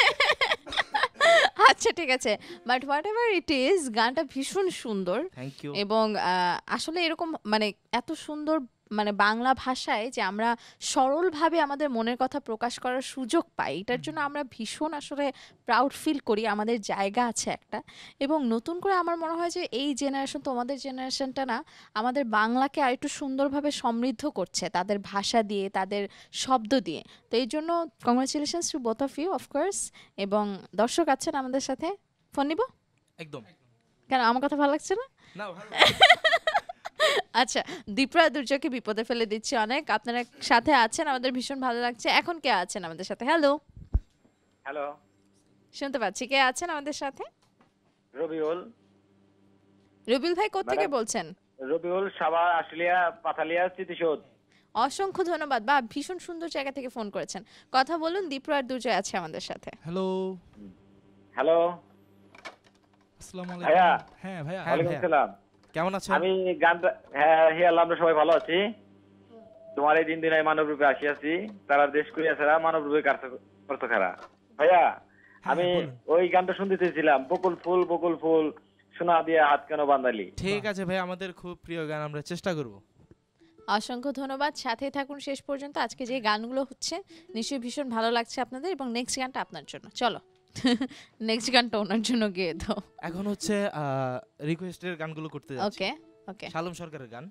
আচ্ছা ঠিক আছে, but whatever it is, গানটা ভীষণ সুন্দর এবং আসলে এরকম মানে এত সুন্দর মানে বাংলা ভাষায় যে আমরা সরলভাবে আমাদের মনের কথা প্রকাশ করার সুযোগ পাই, এটার জন্য আমরা ভীষণ আসলে প্রাউড ফিল করি, আমাদের জায়গা আছে একটা। এবং নতুন করে আমার মনে হয় যে এই জেনারেশন, তোমাদের জেনারেশনটা না, আমাদের বাংলাকে আরেকটু সুন্দরভাবে সমৃদ্ধ করছে তাদের ভাষা দিয়ে, তাদের শব্দ দিয়ে। তো এই জন্য congratulations to both of you of course. এবং দর্শক আছেন আমাদের সাথে, ফোন নিব একদম। কেন আমার কথা ভালো লাগছে না? না ভালো। আচ্ছা, দীপরা দুর্যোগকে বিপদে ফেলে দিচ্ছে অনেক, আপনারা সাথে আছেন, আমাদের ভীষণ ভালো লাগছে। এখন কে আছেন আমাদের সাথে? হ্যালো হ্যালো, শুনতে পাচ্ছি, কে আছেন আমাদের সাথে? রবিউল। রবিউল ভাই কোথা থেকে বলছেন? রবিউল, সাভার আশুলিয়া পাথালিয়া স্মৃতিসৌধ। অসংখ্য ধন্যবাদ, বা ভীষণ সুন্দর জায়গা থেকে ফোন করেছেন। কথা বলুন, দীপরা আর দুর্জয় আছে আমাদের সাথে। হ্যালো হ্যালো, আসসালামু আলাইকুম। ভাইয়া। হ্যাঁ ভাইয়া। ওয়ালাইকুম আসসালাম। কেমন আছেন? আমি গানটা, হ্যাঁ হে আল্লাহ, আমরা সবাই ভালো আছি। তোমার এই দিন দিন মানব রূপে আসিয়াছি, তারা দেশ করিয়া ছাড়া মানব রূপে করত খারা। ভাইয়া আমি ওই গানটা শুনতে চেয়েছিলাম, বকুল ফুল সোনা দিয়ে হাত কেন বাঁধালি। ঠিক আছে ভাই, আমাদের খুব প্রিয় গান, আমরা চেষ্টা করব। অসংখ্য ধন্যবাদ, সাথে থাকুন শেষ পর্যন্ত। আজকে যে গানগুলো হচ্ছে নিশ্চয়ই ভীষণ ভালো লাগছে আপনাদের, এবং নেক্সট গানটা আপনার জন্য। চলো নেক্সট গানটা ওনার জন্য গেয়ে দাও। এখন হচ্ছে রিকোয়েস্টের গানগুলো করতে যাচ্ছি। ওকে ওকে, শালম সরকারের গান।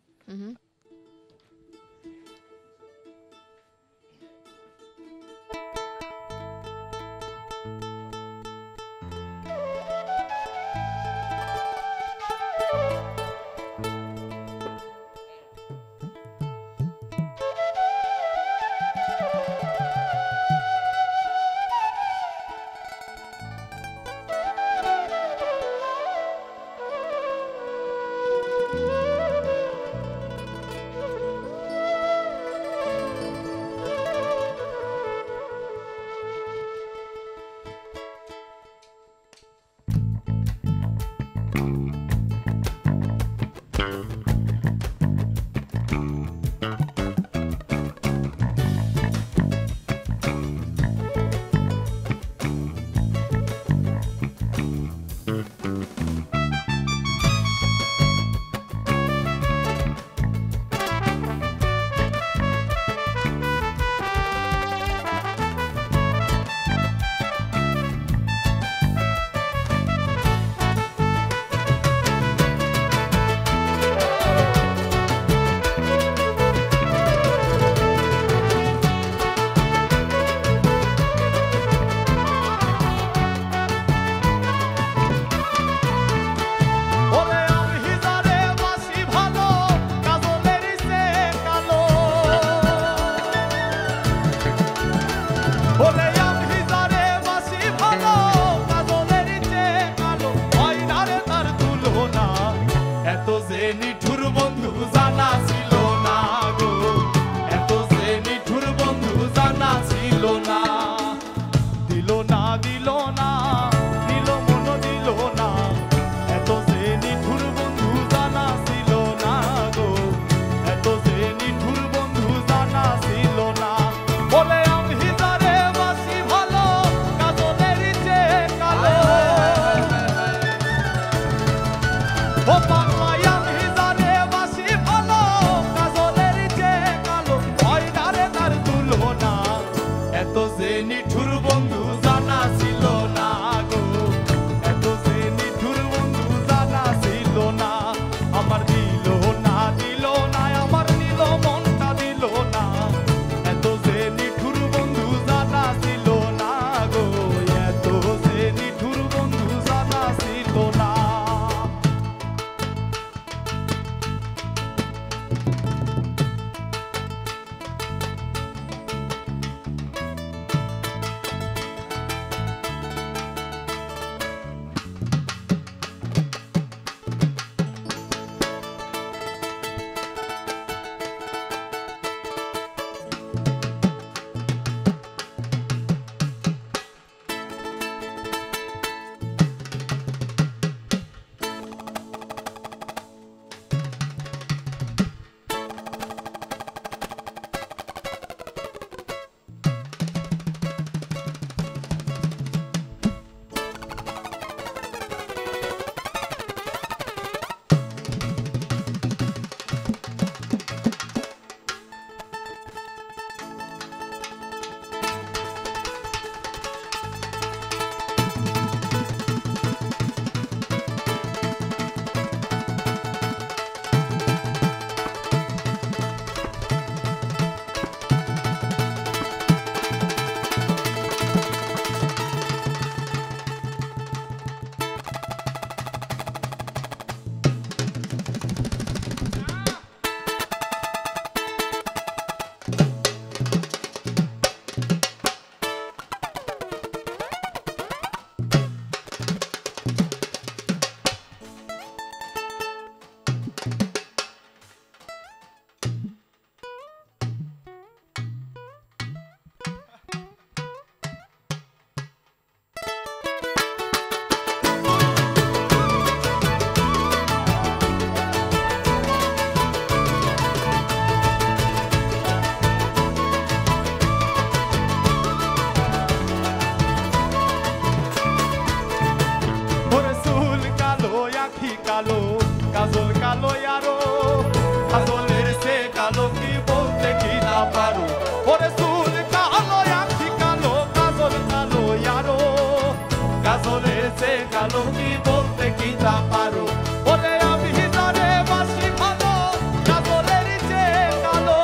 গেল কি বলতে কি তা পারো ওরে আমি যারে বাসি ভালো কাজলের চেয়ে কালো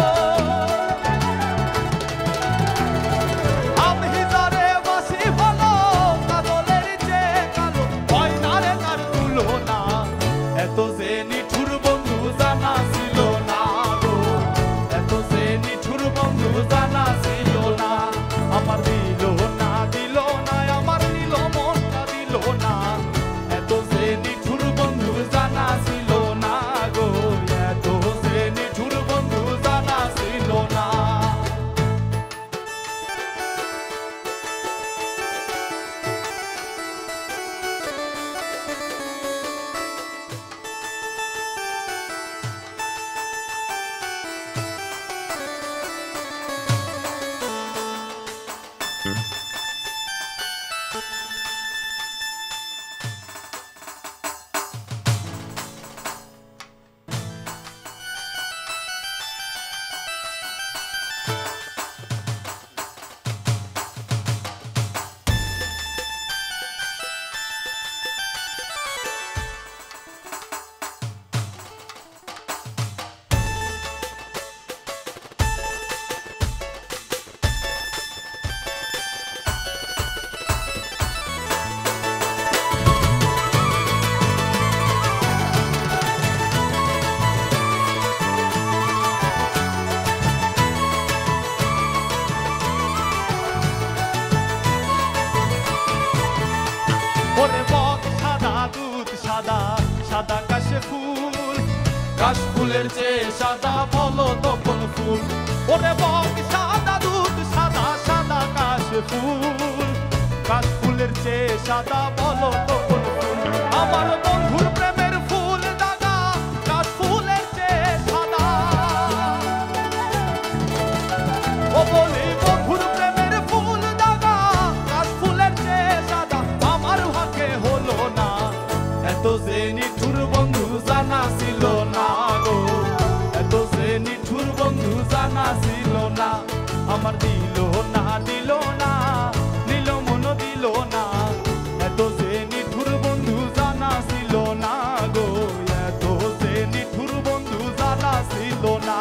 আমি যারে বাসি ভালো কাজলের চেয়ে কালো হয় না রে তার তুলনা এত যে নিঠুর বন্ধু জানা ছিল না গো এত যে নিঠুর বন্ধু জানা ছিল না আমার দিল না আমার নিল মনটা দিল না এত যে নিঠুর বন্ধু জানা ছিল না গো এত যে নিঠুর বন্ধু জানা ছিল না ওরে বক সাদা দুধ সাদা সাদা কাশে ফুল কাশ ফুলের চেয়ে সাদা বলো তো কোন ফুল ওরে বক সাদা দুধ সাদা সাদা কাশে ফুল কাশ ফুলের চেয়ে সাদা বলো তো কোন ফুল আমার বন্ধুর প্রেমের ফুল দাদা কাশ ফুলের চেয়ে সাদা ও বলি বন্ধুর প্রেমের ফুল দাদা কাশ ফুলের চেয়ে সাদা আমার হাতে হলো না এত যে নিঠুর বন্ধু জানা ছিল না গো এত যে নিঠুর বন্ধু জানা ছিল না আমার দিল না নিল মন দিল না এত যে নিঠুর বন্ধু জানা ছিল না গো এত যে নিঠুর বন্ধু জানা ছিল না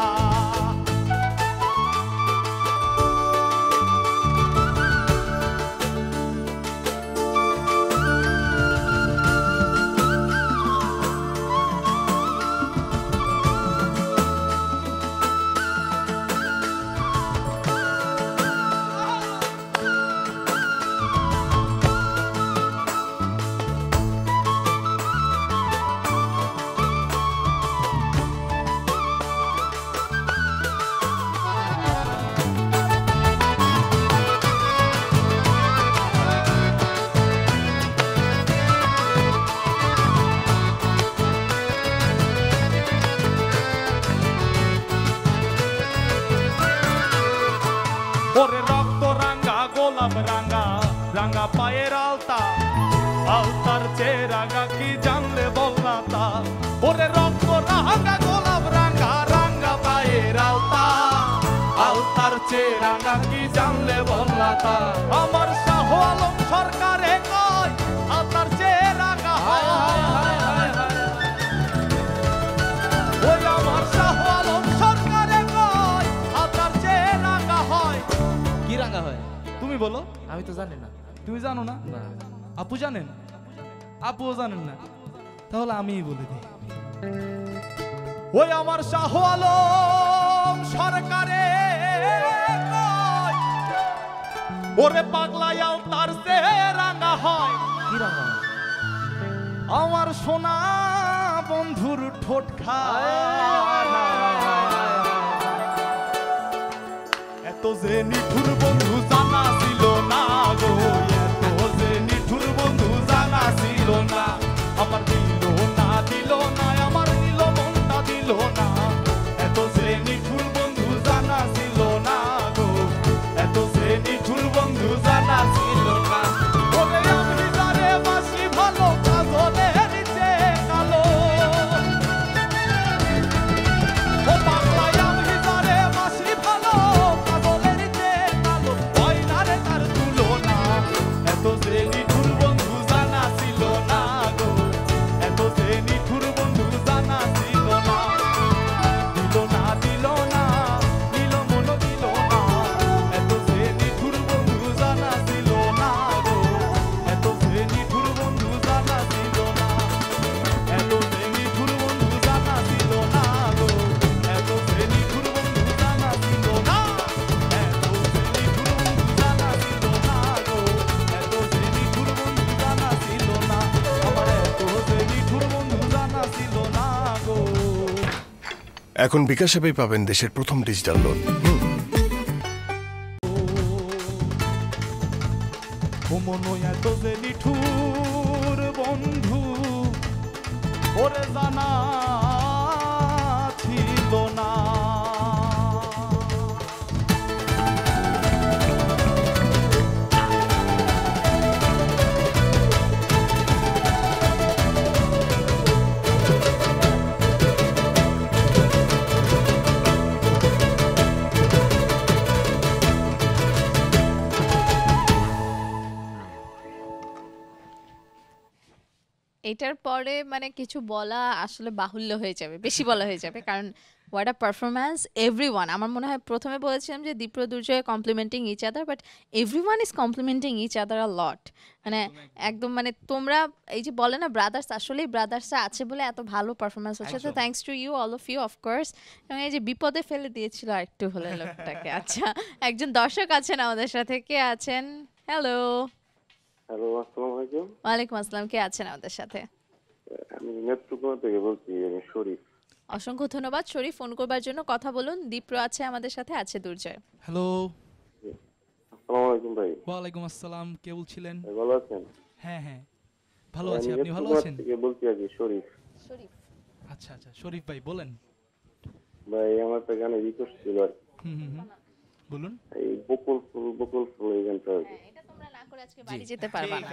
ওরে রক্ত রাঙ্গা গোলাপ রাঙ্গা রাঙ্গা পায়ের আলতা আলতার চেয়ে রাঙ্গা কি জানলে বলনা তা ওরে রক্ত রাঙ্গা গোলাপ রাঙ্গা রাঙ্গা পায়ের আলতা আলতার চেয়ে রাঙ্গা কি জানলে বলনা তা আমার শাহ আলম সরকারে কয় আলতার চেয়ে রাঙ্গা ওই আমার শাহ আলম সরকারে কয় আলতার চেয়ে রাঙ্গা হয় কি রাঙা হয় তুমি বলো আমি তো জানি না তুমি জানো না আপু জানেন আপুও জানেন না তাহলে আমিই বলে দিই ওই আমার শাহ আলম সরকারে ওরে পাগলায়াও তার সে রাঙা হয় কি রাঙা হয় আমার সোনা বন্ধুর ঠোঁট খায় এত যে নিঠুর বন্ধু জানা ছিল না গো এত যে নিঠুর বন্ধু জানা ছিল না আমার দিল না আমার নিল মনটা দিল না এত যে নিঠুর বন্ধু জানা ছিল না গো এত যে নিঠুর বন্ধু জানা ছিল না ওরে আমি যারে বাসি ভালো কাজলের চেয়ে কালো ও পাগলায় আমি যারে বাসি ভালো কাজলের চেয়ে কালো হয় না রে এখন বিকাশ অ্যাপেই পাবেন দেশের প্রথম ডিজিটাল লোন। এত যে নিঠুর বন্ধু ওরে জানা ছিল না। এটার পরে মানে কিছু বলা আসলে বাহুল্য হয়ে যাবে, বেশি বলা হয়ে যাবে, কারণ হোয়াট আ পারফরম্যান্স এভরিওয়ান। আমার মনে হয় প্রথমে বলেছিলাম যে Dipro Durjoy complimenting each other, but everyone is complimenting each other a lot. মানে একদম মানে তোমরা এই যে বলে না ব্রাদার্স, আসলেই ব্রাদার্সরা আছে বলে এত ভালো পারফরম্যান্স হচ্ছে। তো thanks to you, all of you of course. এবং এই যে বিপদে ফেলে দিয়েছিল আরেকটু হলে লোকটাকে। আচ্ছা, একজন দর্শক আছেন আমাদের সাথে, কে আছেন? হ্যালো। হ্যালো, আসসালামু আলাইকুম। ওয়ালাইকুম আসসালাম, কে আছেন আমাদের সাথে? আমি নেত্রকোনা থেকে বলছি, আমি শরীফ। অসংখ্য ধন্যবাদ শরীফ, ফোন করবার জন্য। কথা বলুন। দীপ্র আছে আমাদের সাথে, আছে দুর্জয়। হ্যালো, আসসালামু আলাইকুম ভাই। ওয়ালাইকুম আসসালাম, কে বলছিলেন? ভালো আছেন? হ্যাঁ হ্যাঁ ভালো আছি, আপনি ভালো আছেন? থেকে বলছি আর কি, শরীফ। শরীফ, আচ্ছা আচ্ছা, শরীফ ভাই বলেন। ভাই আমার তো গানে রিকোয়েস্ট ছিল আর কি। বলুন। এই বকুল ফুল এই গানটা। এটা তোমরা না করে আজকে বাড়ি যেতে পারবা না।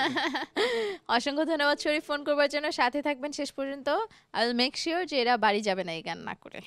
অসংখ্য ধন্যবাদ শরীফ ফোন করবার জন্য। সাথে থাকবেন শেষ পর্যন্ত। আই উইল মেক শিওর যে এরা বাড়ি যাবে না এই গান না করে।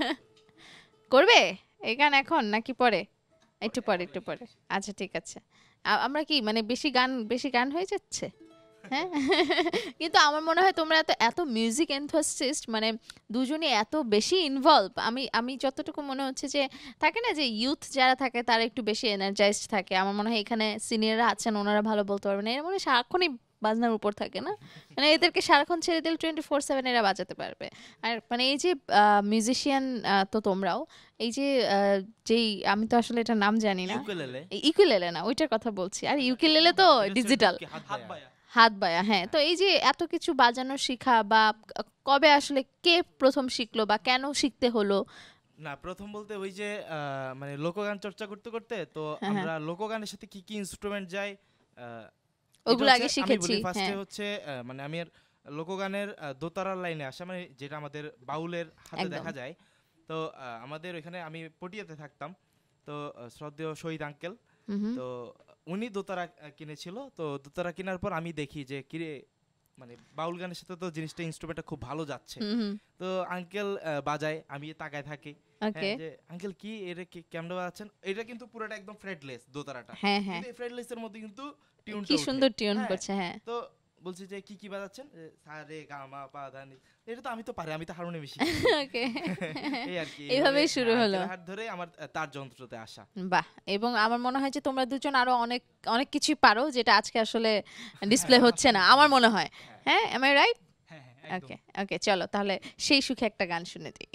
করবে এই গান এখন নাকি পরে? একটু পরে, একটু পরে। আচ্ছা ঠিক আছে। আমরা কি মানে বেশি গান হয়ে যাচ্ছে? হ্যাঁ, কিন্তু আমার মনে হয় তোমরা এত মিউজিক এনথুসিয়াস্ট, মানে দুজনই এত বেশি ইনভলভ। আমি যতটুকু মনে হচ্ছে যে থাকে না যে ইউথ যারা থাকে তারা একটু বেশি এনার্জাইজড থাকে। আমার মনে হয় এখানে সিনিয়ররা আছেন, ওনারা ভালো বলতে পারবেন। এর মনে হয় সারাক্ষণই বাজনার উপর থাকে না, মানে এদেরকে সারাক্ষণ ছেড়ে দিলে 24/7 এরা বাজাতে পারবে। আর মানে এই যে মিউজিশিয়ান তো তোমরাও, এই যে যেই আমি তো আসলে এটার নাম জানি না, ইউকুলেলে না ওইটার কথা বলছি। আর ইউকুলেলে তো ডিজিটাল হাত বায়া। হ্যাঁ, তো এই যে এত কিছু বাজানো শিখা বা কবে আসলে কে প্রথম শিখলো বা কেন শিখতে হলো? না, প্রথম বলতে ওই যে মানে লোকগান চর্চা করতে করতে তো আমরা লোকগানের সাথে কি কি ইনস্ট্রুমেন্ট যায় ওগুলো আগে শিখেছি। ফার্স্টে হচ্ছে মানে আমি আর লোকগানের দোতারার লাইনে আসা, মানে যেটা আমাদের বাউলের হাতে দেখা যায়। তো আমাদের ওখানে আমি পটিয়াতে থাকতাম, তো শ্রদ্ধেয় শহীদ আঙ্কেল, তো উনি দোতারা কিনেছিল। তো দোতারা কেনার পর আমি দেখি যে কিরে মানে বাউল গানের সাথে তো জিনিসটা ইনস্ট্রুমেন্টটা খুব ভালো যাচ্ছে। তো আঙ্কেল বাজায়, আমি তাকায় থাকি যে আঙ্কেল কি এটা কেমনে বাজাচ্ছেন। এটা কিন্তু পুরোটা একদম ফ্রেটলেস দোতারাটা, কিন্তু এই ফ্রেটলেসের মধ্যে কিন্তু টিউনটা কি সুন্দর টিউন করছে। হ্যাঁ, তো বলছি যে কি বাজাচ্ছেন? সা রে গা মা পা ধা নি। এটা তো আমি তো পারি, আমি তো হারমোনিয়াম শিখি। ওকে, এই আর কি, এইভাবেই শুরু হলো হাত ধরে আমার তার যন্ত্রতে আসা। বাহ। এবং আমার মনে হয় যে তোমরা দুজন আরো অনেক অনেক কিছুই পারো, যেটা আজকে আসলে ডিসপ্লে হচ্ছে না আমার মনে হয়। হ্যাঁ, am I right? Okay okay, চলো তাহলে সেই সুখে একটা গান শুনে দিই।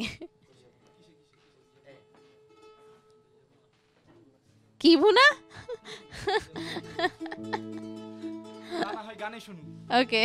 কি বুনা? গানে শুনুন। ওকে।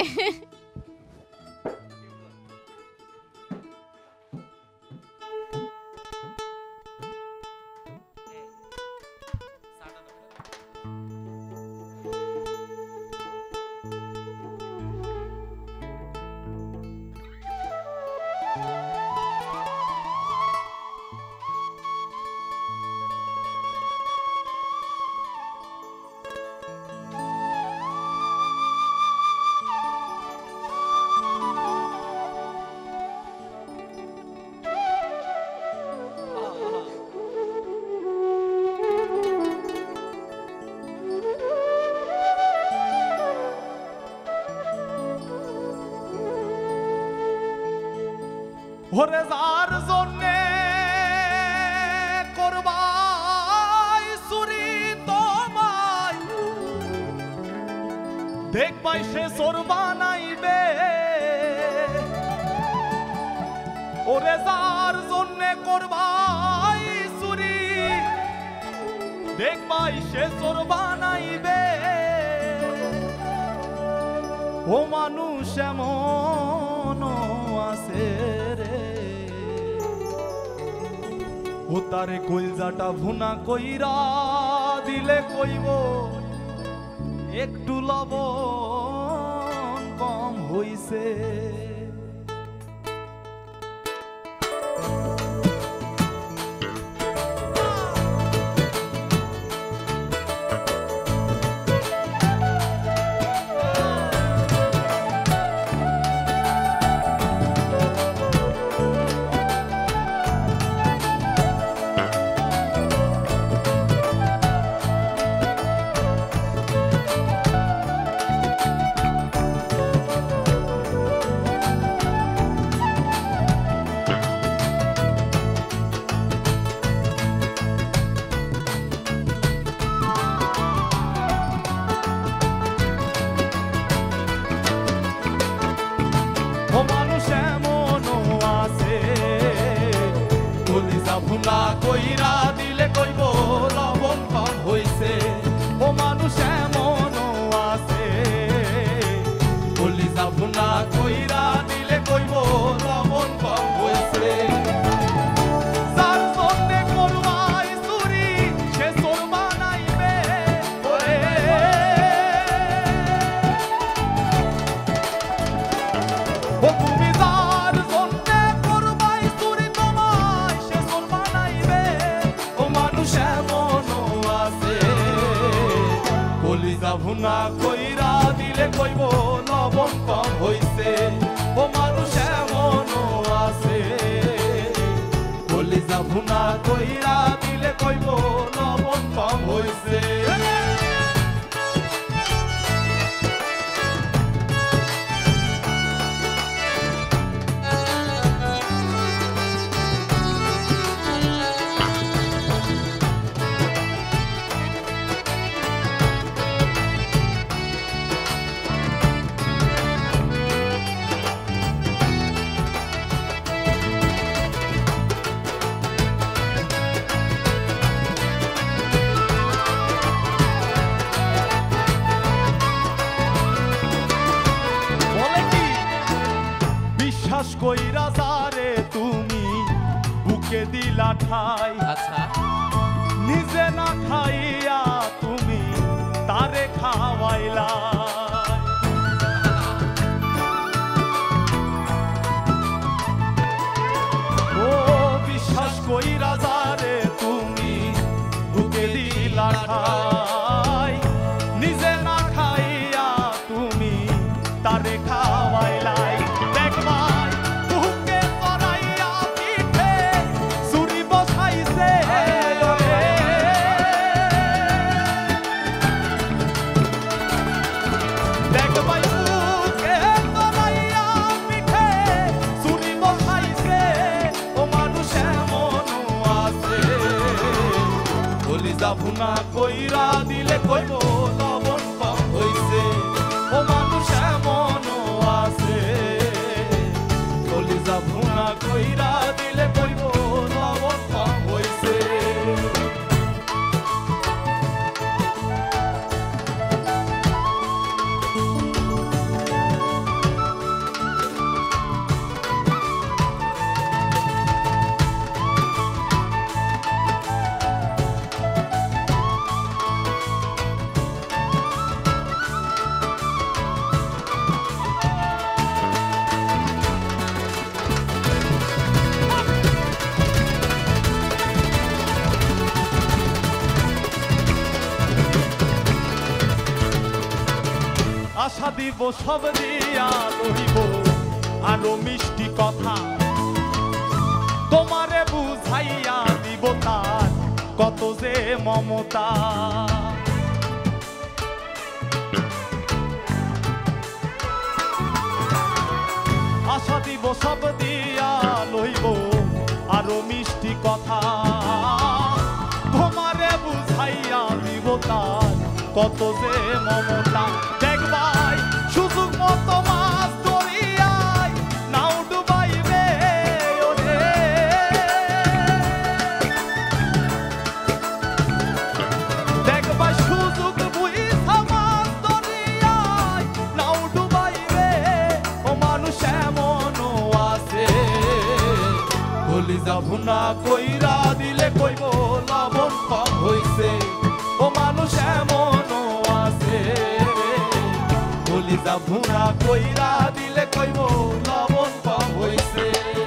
ওরে যার জন্যে করবাই চুরি তোমায়, দেখবাই সে চোর বানাইবে। ওরে যার জন্যে করবাই চুরি, দেখবাই সে চোর বানাইবে। ও মানুষ এমন আছে রে, ও তারে কলজাটা ভুনা কইরা দিলে কইব একটু লবণ কম হইছে। ভুনা কইরা দিলে কইব লবণ কম হইছে। ও মানুষ এমনও আছে কলিজা ভুনা কইরা দিলে কইব লবণ কম হইছে। যার জন্যে করবাই চুরি সে চোর বানাইবে ওরে। ও তুমি যার জন্যে করবাই চুরি তোমায় সে চোর বানাইবে। ও মানুষ এমনও আছে কলিজা ভুনা কইরা দিলে কইব লবণ কম হইছে। ও মানুষ এমনও আছে কলিজা ভুনা কইরা দিলে কইব লবণ কম হইছে। বিশ্বাস কইরা যারে তুমি বুকে দিলা ঠাই, আচ্ছা নিজে না খাইয়া তুমি তারে খাওয়াইলা। ও বিশ্বাস কইরা যারে তুমি বুকে দিলা ঠাই, নিজে না খাইয়া তুমি তারে খাওয়াইলাই। দেখবাই বুকে পরাইয়া পিঠে ছুরি বসাইছে। দেখবাই বুকে পরাইয়া পিঠে ছুরি বসাইছে। ও মানুষ এমনও আছে কলিজা ভুনা কইরা দিলে কইব লবণ কম হইছে। ও মানুষ এমনও আছে কলিজা ভুনা কইরা দিলে কইব লবণ কম হইছে। আশা দিব সব দিয়া লইব আরো মিষ্টি কথা, তোমারে বুঝাইয়া দিব তার কত যে মমতা। আশা দিব সব দিয়া লইব আরো মিষ্টি কথা, তোমারে বুঝাইয়া দিব তার কত যে মমতা। দেখবাই সুযোগ মতো মাছ ধরিয়াই নাও ডুবাইবে ওরে। দেখবাই সুযোগ বুঝা মাছ ধরিয়াই নাও ডুবাইবে। ও মানুষ এমনও আছে কলিজা ভুনা কইরা দিলে ভুনা কইরা দিলে কইব লবণ কম হইছে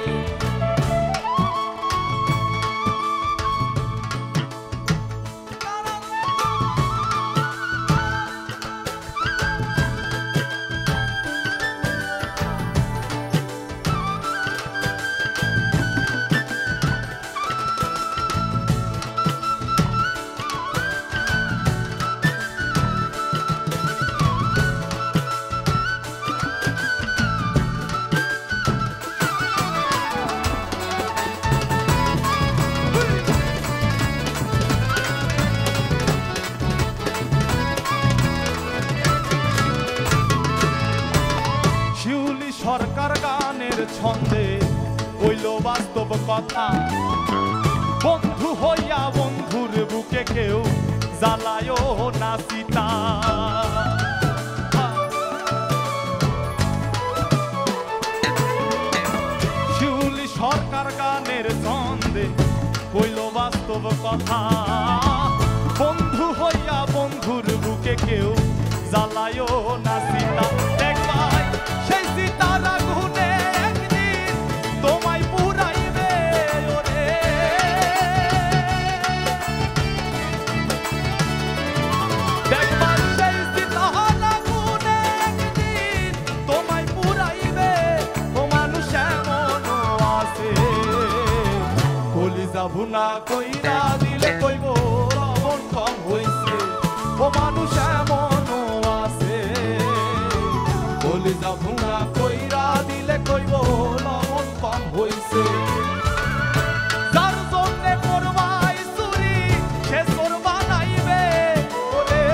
সরকার গানের ছন্দে হইল বাস্তব কথা বন্ধু হইয়া বন্ধুর বুকে কেউ জ্বালায়ও না সীতা শিউলি সরকার গানের ছন্দে হইল বাস্তব কথা বন্ধু হইয়া বন্ধুর বুকে কেউ জ্বালায়ও না সীতা দেখবাই সেই সীতার আগুনে একদিন তোমায় পুরাইবে ওরে দেখবাই সেই সীতার আগুনে একদিন তোমায় পুরাইবে ও মানুষ এমনও আছে কলিজা ভুনা কইরা দিলে কইব লবণ কম হইছে ও মানুষ এমনও আছে কলিজা ভুনা কইরা দিলে কইব লবণ কম হইছে যার জন্যে করবাই চুরি সে চোর বানাইবে ওরে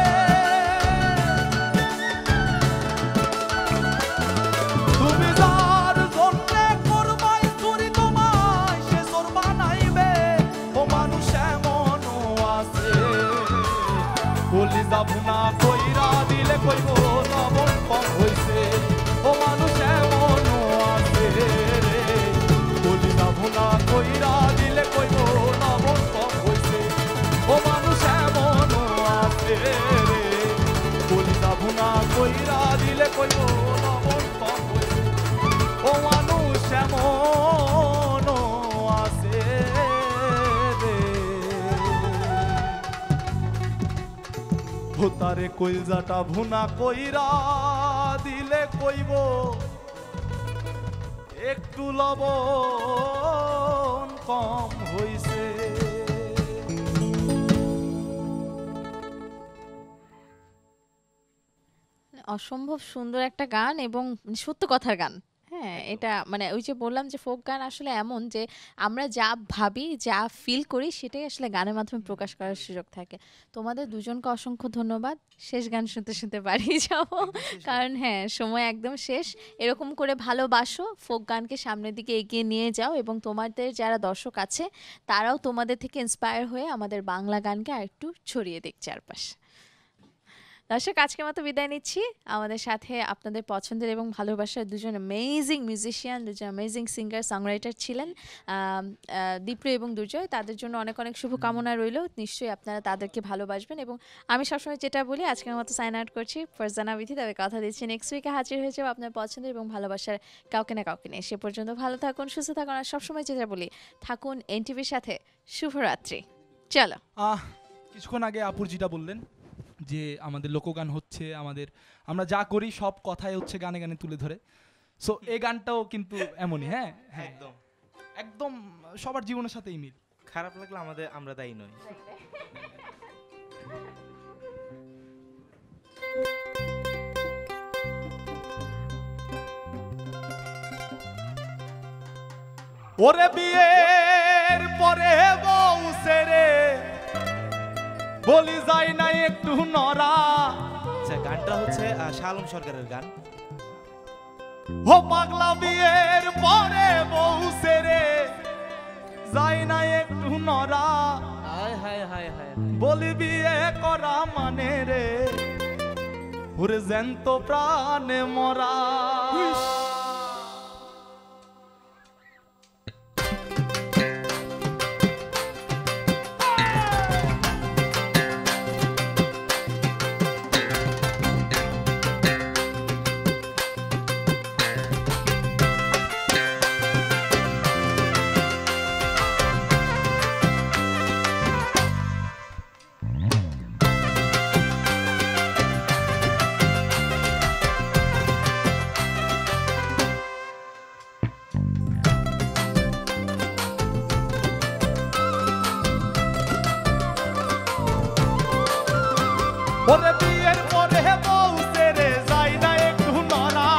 তুমি যার জন্যে করবাই চুরি তোমায় সে চোর বানাইবে ও মানুষ এমনও আছে কলিজা ভুনা কইরা দিলে কইব লবণ কম হইছে ও মানুষ এমনও আছে রে কলিজা ভুনা কইরা দিলে কইব লবণ কম হইছে ও মানুষ এমনও আছে রে কলিজা ভুনা কইরা দিলে কইব লবণ কম হইছে ও মানুষ এমনও আছে রে তারে কইলজাটা ভুনা কইরা দিলে কইব একটু লবণ কম হইছে অসম্ভব সুন্দর একটা গান এবং সত্য কথার গান। হ্যাঁ, এটা মানে ওই যে বললাম যে ফোক গান আসলে এমন যে আমরা যা ভাবি যা ফিল করি সেটাই আসলে গানের মাধ্যমে প্রকাশ করার সুযোগ থাকে। তোমাদের দুজনকে অসংখ্য ধন্যবাদ। শেষ গান শুনতে শুনতে বাড়ি যাব, কারণ হ্যাঁ সময় একদম শেষ। এরকম করে ভালোবাসো, ফোক গানকে সামনের দিকে এগিয়ে নিয়ে যাও এবং তোমাদের যারা দর্শক আছে তারাও তোমাদের থেকে ইন্সপায়ার হয়ে আমাদের বাংলা গানকে আরেকটু ছড়িয়ে দিক চারপাশে। দর্শক আজকের মতো বিদায় নিচ্ছি। আমাদের সাথে আপনাদের পছন্দের এবং ভালোবাসার দুজন অ্যামেজিং মিউজিশিয়ান, দুজন অ্যামেজিং সিঙ্গার সংরাইটার ছিলেন দীপ্র এবং দুর্জয়। তাদের জন্য অনেক অনেক শুভকামনা রইল। নিশ্চয়ই আপনারা তাদেরকে ভালোবাসবেন এবং আমি সবসময় যেটা বলি আজকের মতো সাইন আউট করছি ফারজানা বিথি। তবে কথা দিচ্ছি নেক্সট উইকে হাজির হয়ে যাবো আপনার পছন্দের এবং ভালোবাসার কাউকে না কাউকে নিয়ে। সে পর্যন্ত ভালো থাকুন, সুস্থ থাকুন আর সবসময় যেটা বলি থাকুন এনটিভির সাথে। শুভরাত্রি। চলো, কিছুক্ষণ আগে আপুর যেটা বললেন যে আমাদের লোকগান হচ্ছে, আমরা যা করি সব কথাই হচ্ছে গানে গানে তুলে ধরে। সো এই গানটাও কিন্তু এমনই। হ্যাঁ একদম একদম সবার জীবনের সাথেই মিল। খারাপ লাগলে আমরা দায়ী নই। ওরে বিয়ের পরে বউ সেরে বলি যায় না একটু নরা। আচ্ছা, গানটা হচ্ছে শাহ আলম সরকারের গান। ও পাগলা বিয়ের পরে বউ সেরে যায় না একটু নরা। হায় হায় হায় হায়, বলি বিয়ে করা মানে রে ওরে জ্যান্ত প্রাণে মরা। ওরে বিয়ের পরে বউ ছেড়ে যায় না একটু নড়া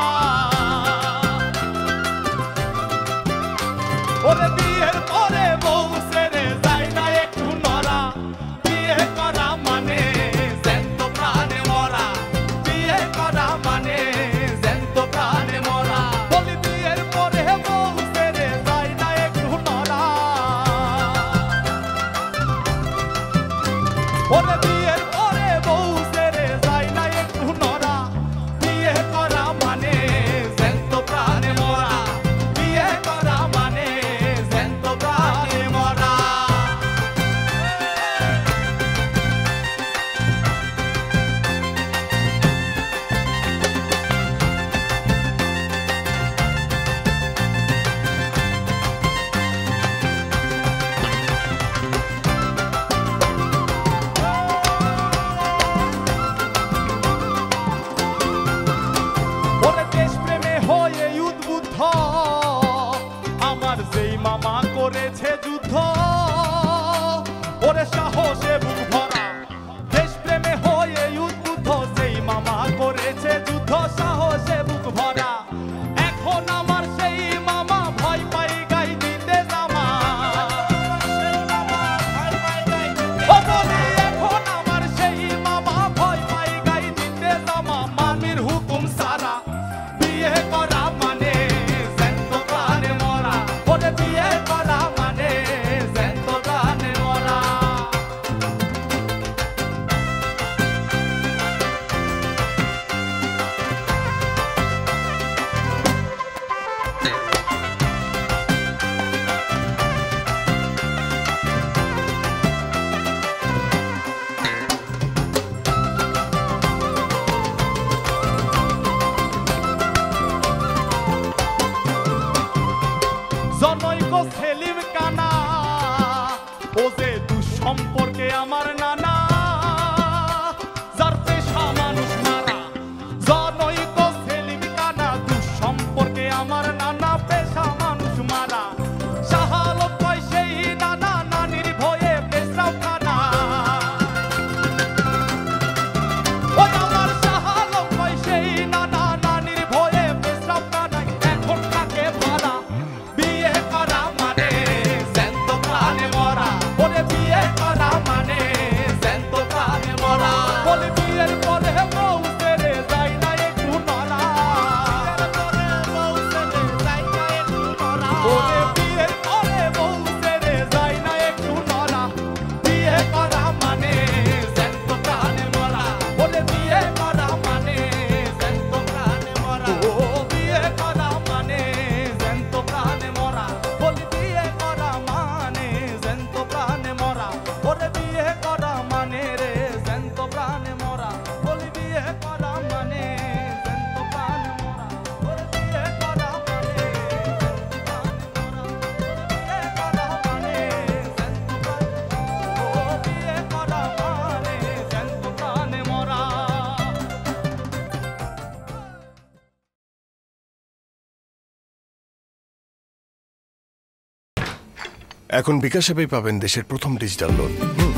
ওরে বিয়ের পরে বউ ছেড়ে যায় না একটু নড়া বিয়ে করা মানে জ্যান্ত প্রাণে মরা বিয়ে করা মানে জ্যান্ত প্রাণে মরা বলি বিয়ের পরে বউ ছেড়ে যায় না একটু নড়া ওরে বিয়ের পরে বউ ছেড়ে যায় না একটু নড়া বিয়ে করা মানে জ্যান্ত প্রাণে মরা বিয়ে করা মানে জ্যান্ত প্রাণে মরা ওরে দেশপ্রেমে হয়ে উদ্বুদ্ধ আমার যেই মামা করেছে যুদ্ধ ওরে সাহসে বুক ভরা দেশপ্রেমে হয়ে উদ্বুদ্ধ যেই মামা করেছে যুদ্ধ সাহসে বুক ভরা এখন আমার সেই মামা ভয় পাই গাই দিতে জামা ও বলি এখন আমার সেই মামা ভয় পাই গাই দিতে জামা মামির হুকুম সারা বিয়ে করা মানে জ্যান্ত প্রাণে মরা ওরে বিয়ে করা মানে জ্যান্ত প্রাণে মরা জনৈক সেলিম কানা ও যে দুঃসম্পর্কে আমার নানা যার পেশা মানুষ মারা জনৈক সেলিম কানা দুঃসম্পর্কে আমার নানা পেশা মানুষ মারা শাহালত কয় সেই নানা নানির ভয়ে পেশাও কানা ওই আমার শাহালত কয় সেই নানা নানির ভয়ে পেশাও কানা এখন কাকে ভাড়া বিয়ে করা মানে জ্যান্ত প্রাণে মরা ওরে বিয়ে করা মানে জ্যান্ত প্রাণে মরা বলে বিয়ের পরে বউ ছেড়ে যায় না একটু নড়া ওরে বিয়ের পরে বউ ছেড়ে যায় না একটু নড়া বিয়ে করা মানে জ্যান্ত প্রাণে মরা ওরে বিয়ে করা মানে জ্যান্ত প্রাণে মরা ও বিয়ে করা মানে জ্যান্ত প্রাণে মরা বলি বিয়ে করা মানে জ্যান্ত প্রাণে মরা ওরে বিয়ে করা মানে রে জ্যান্ত প্রাণে মরা বলি বিয়ে করা মানে জ্যান্ত প্রাণে মরা ওরে বিয়ে করা মানে জ্যান্ত প্রাণে মরা এখন বিকাশ অ্যাপেই পাবেন দেশের প্রথম ডিজিটাল লোন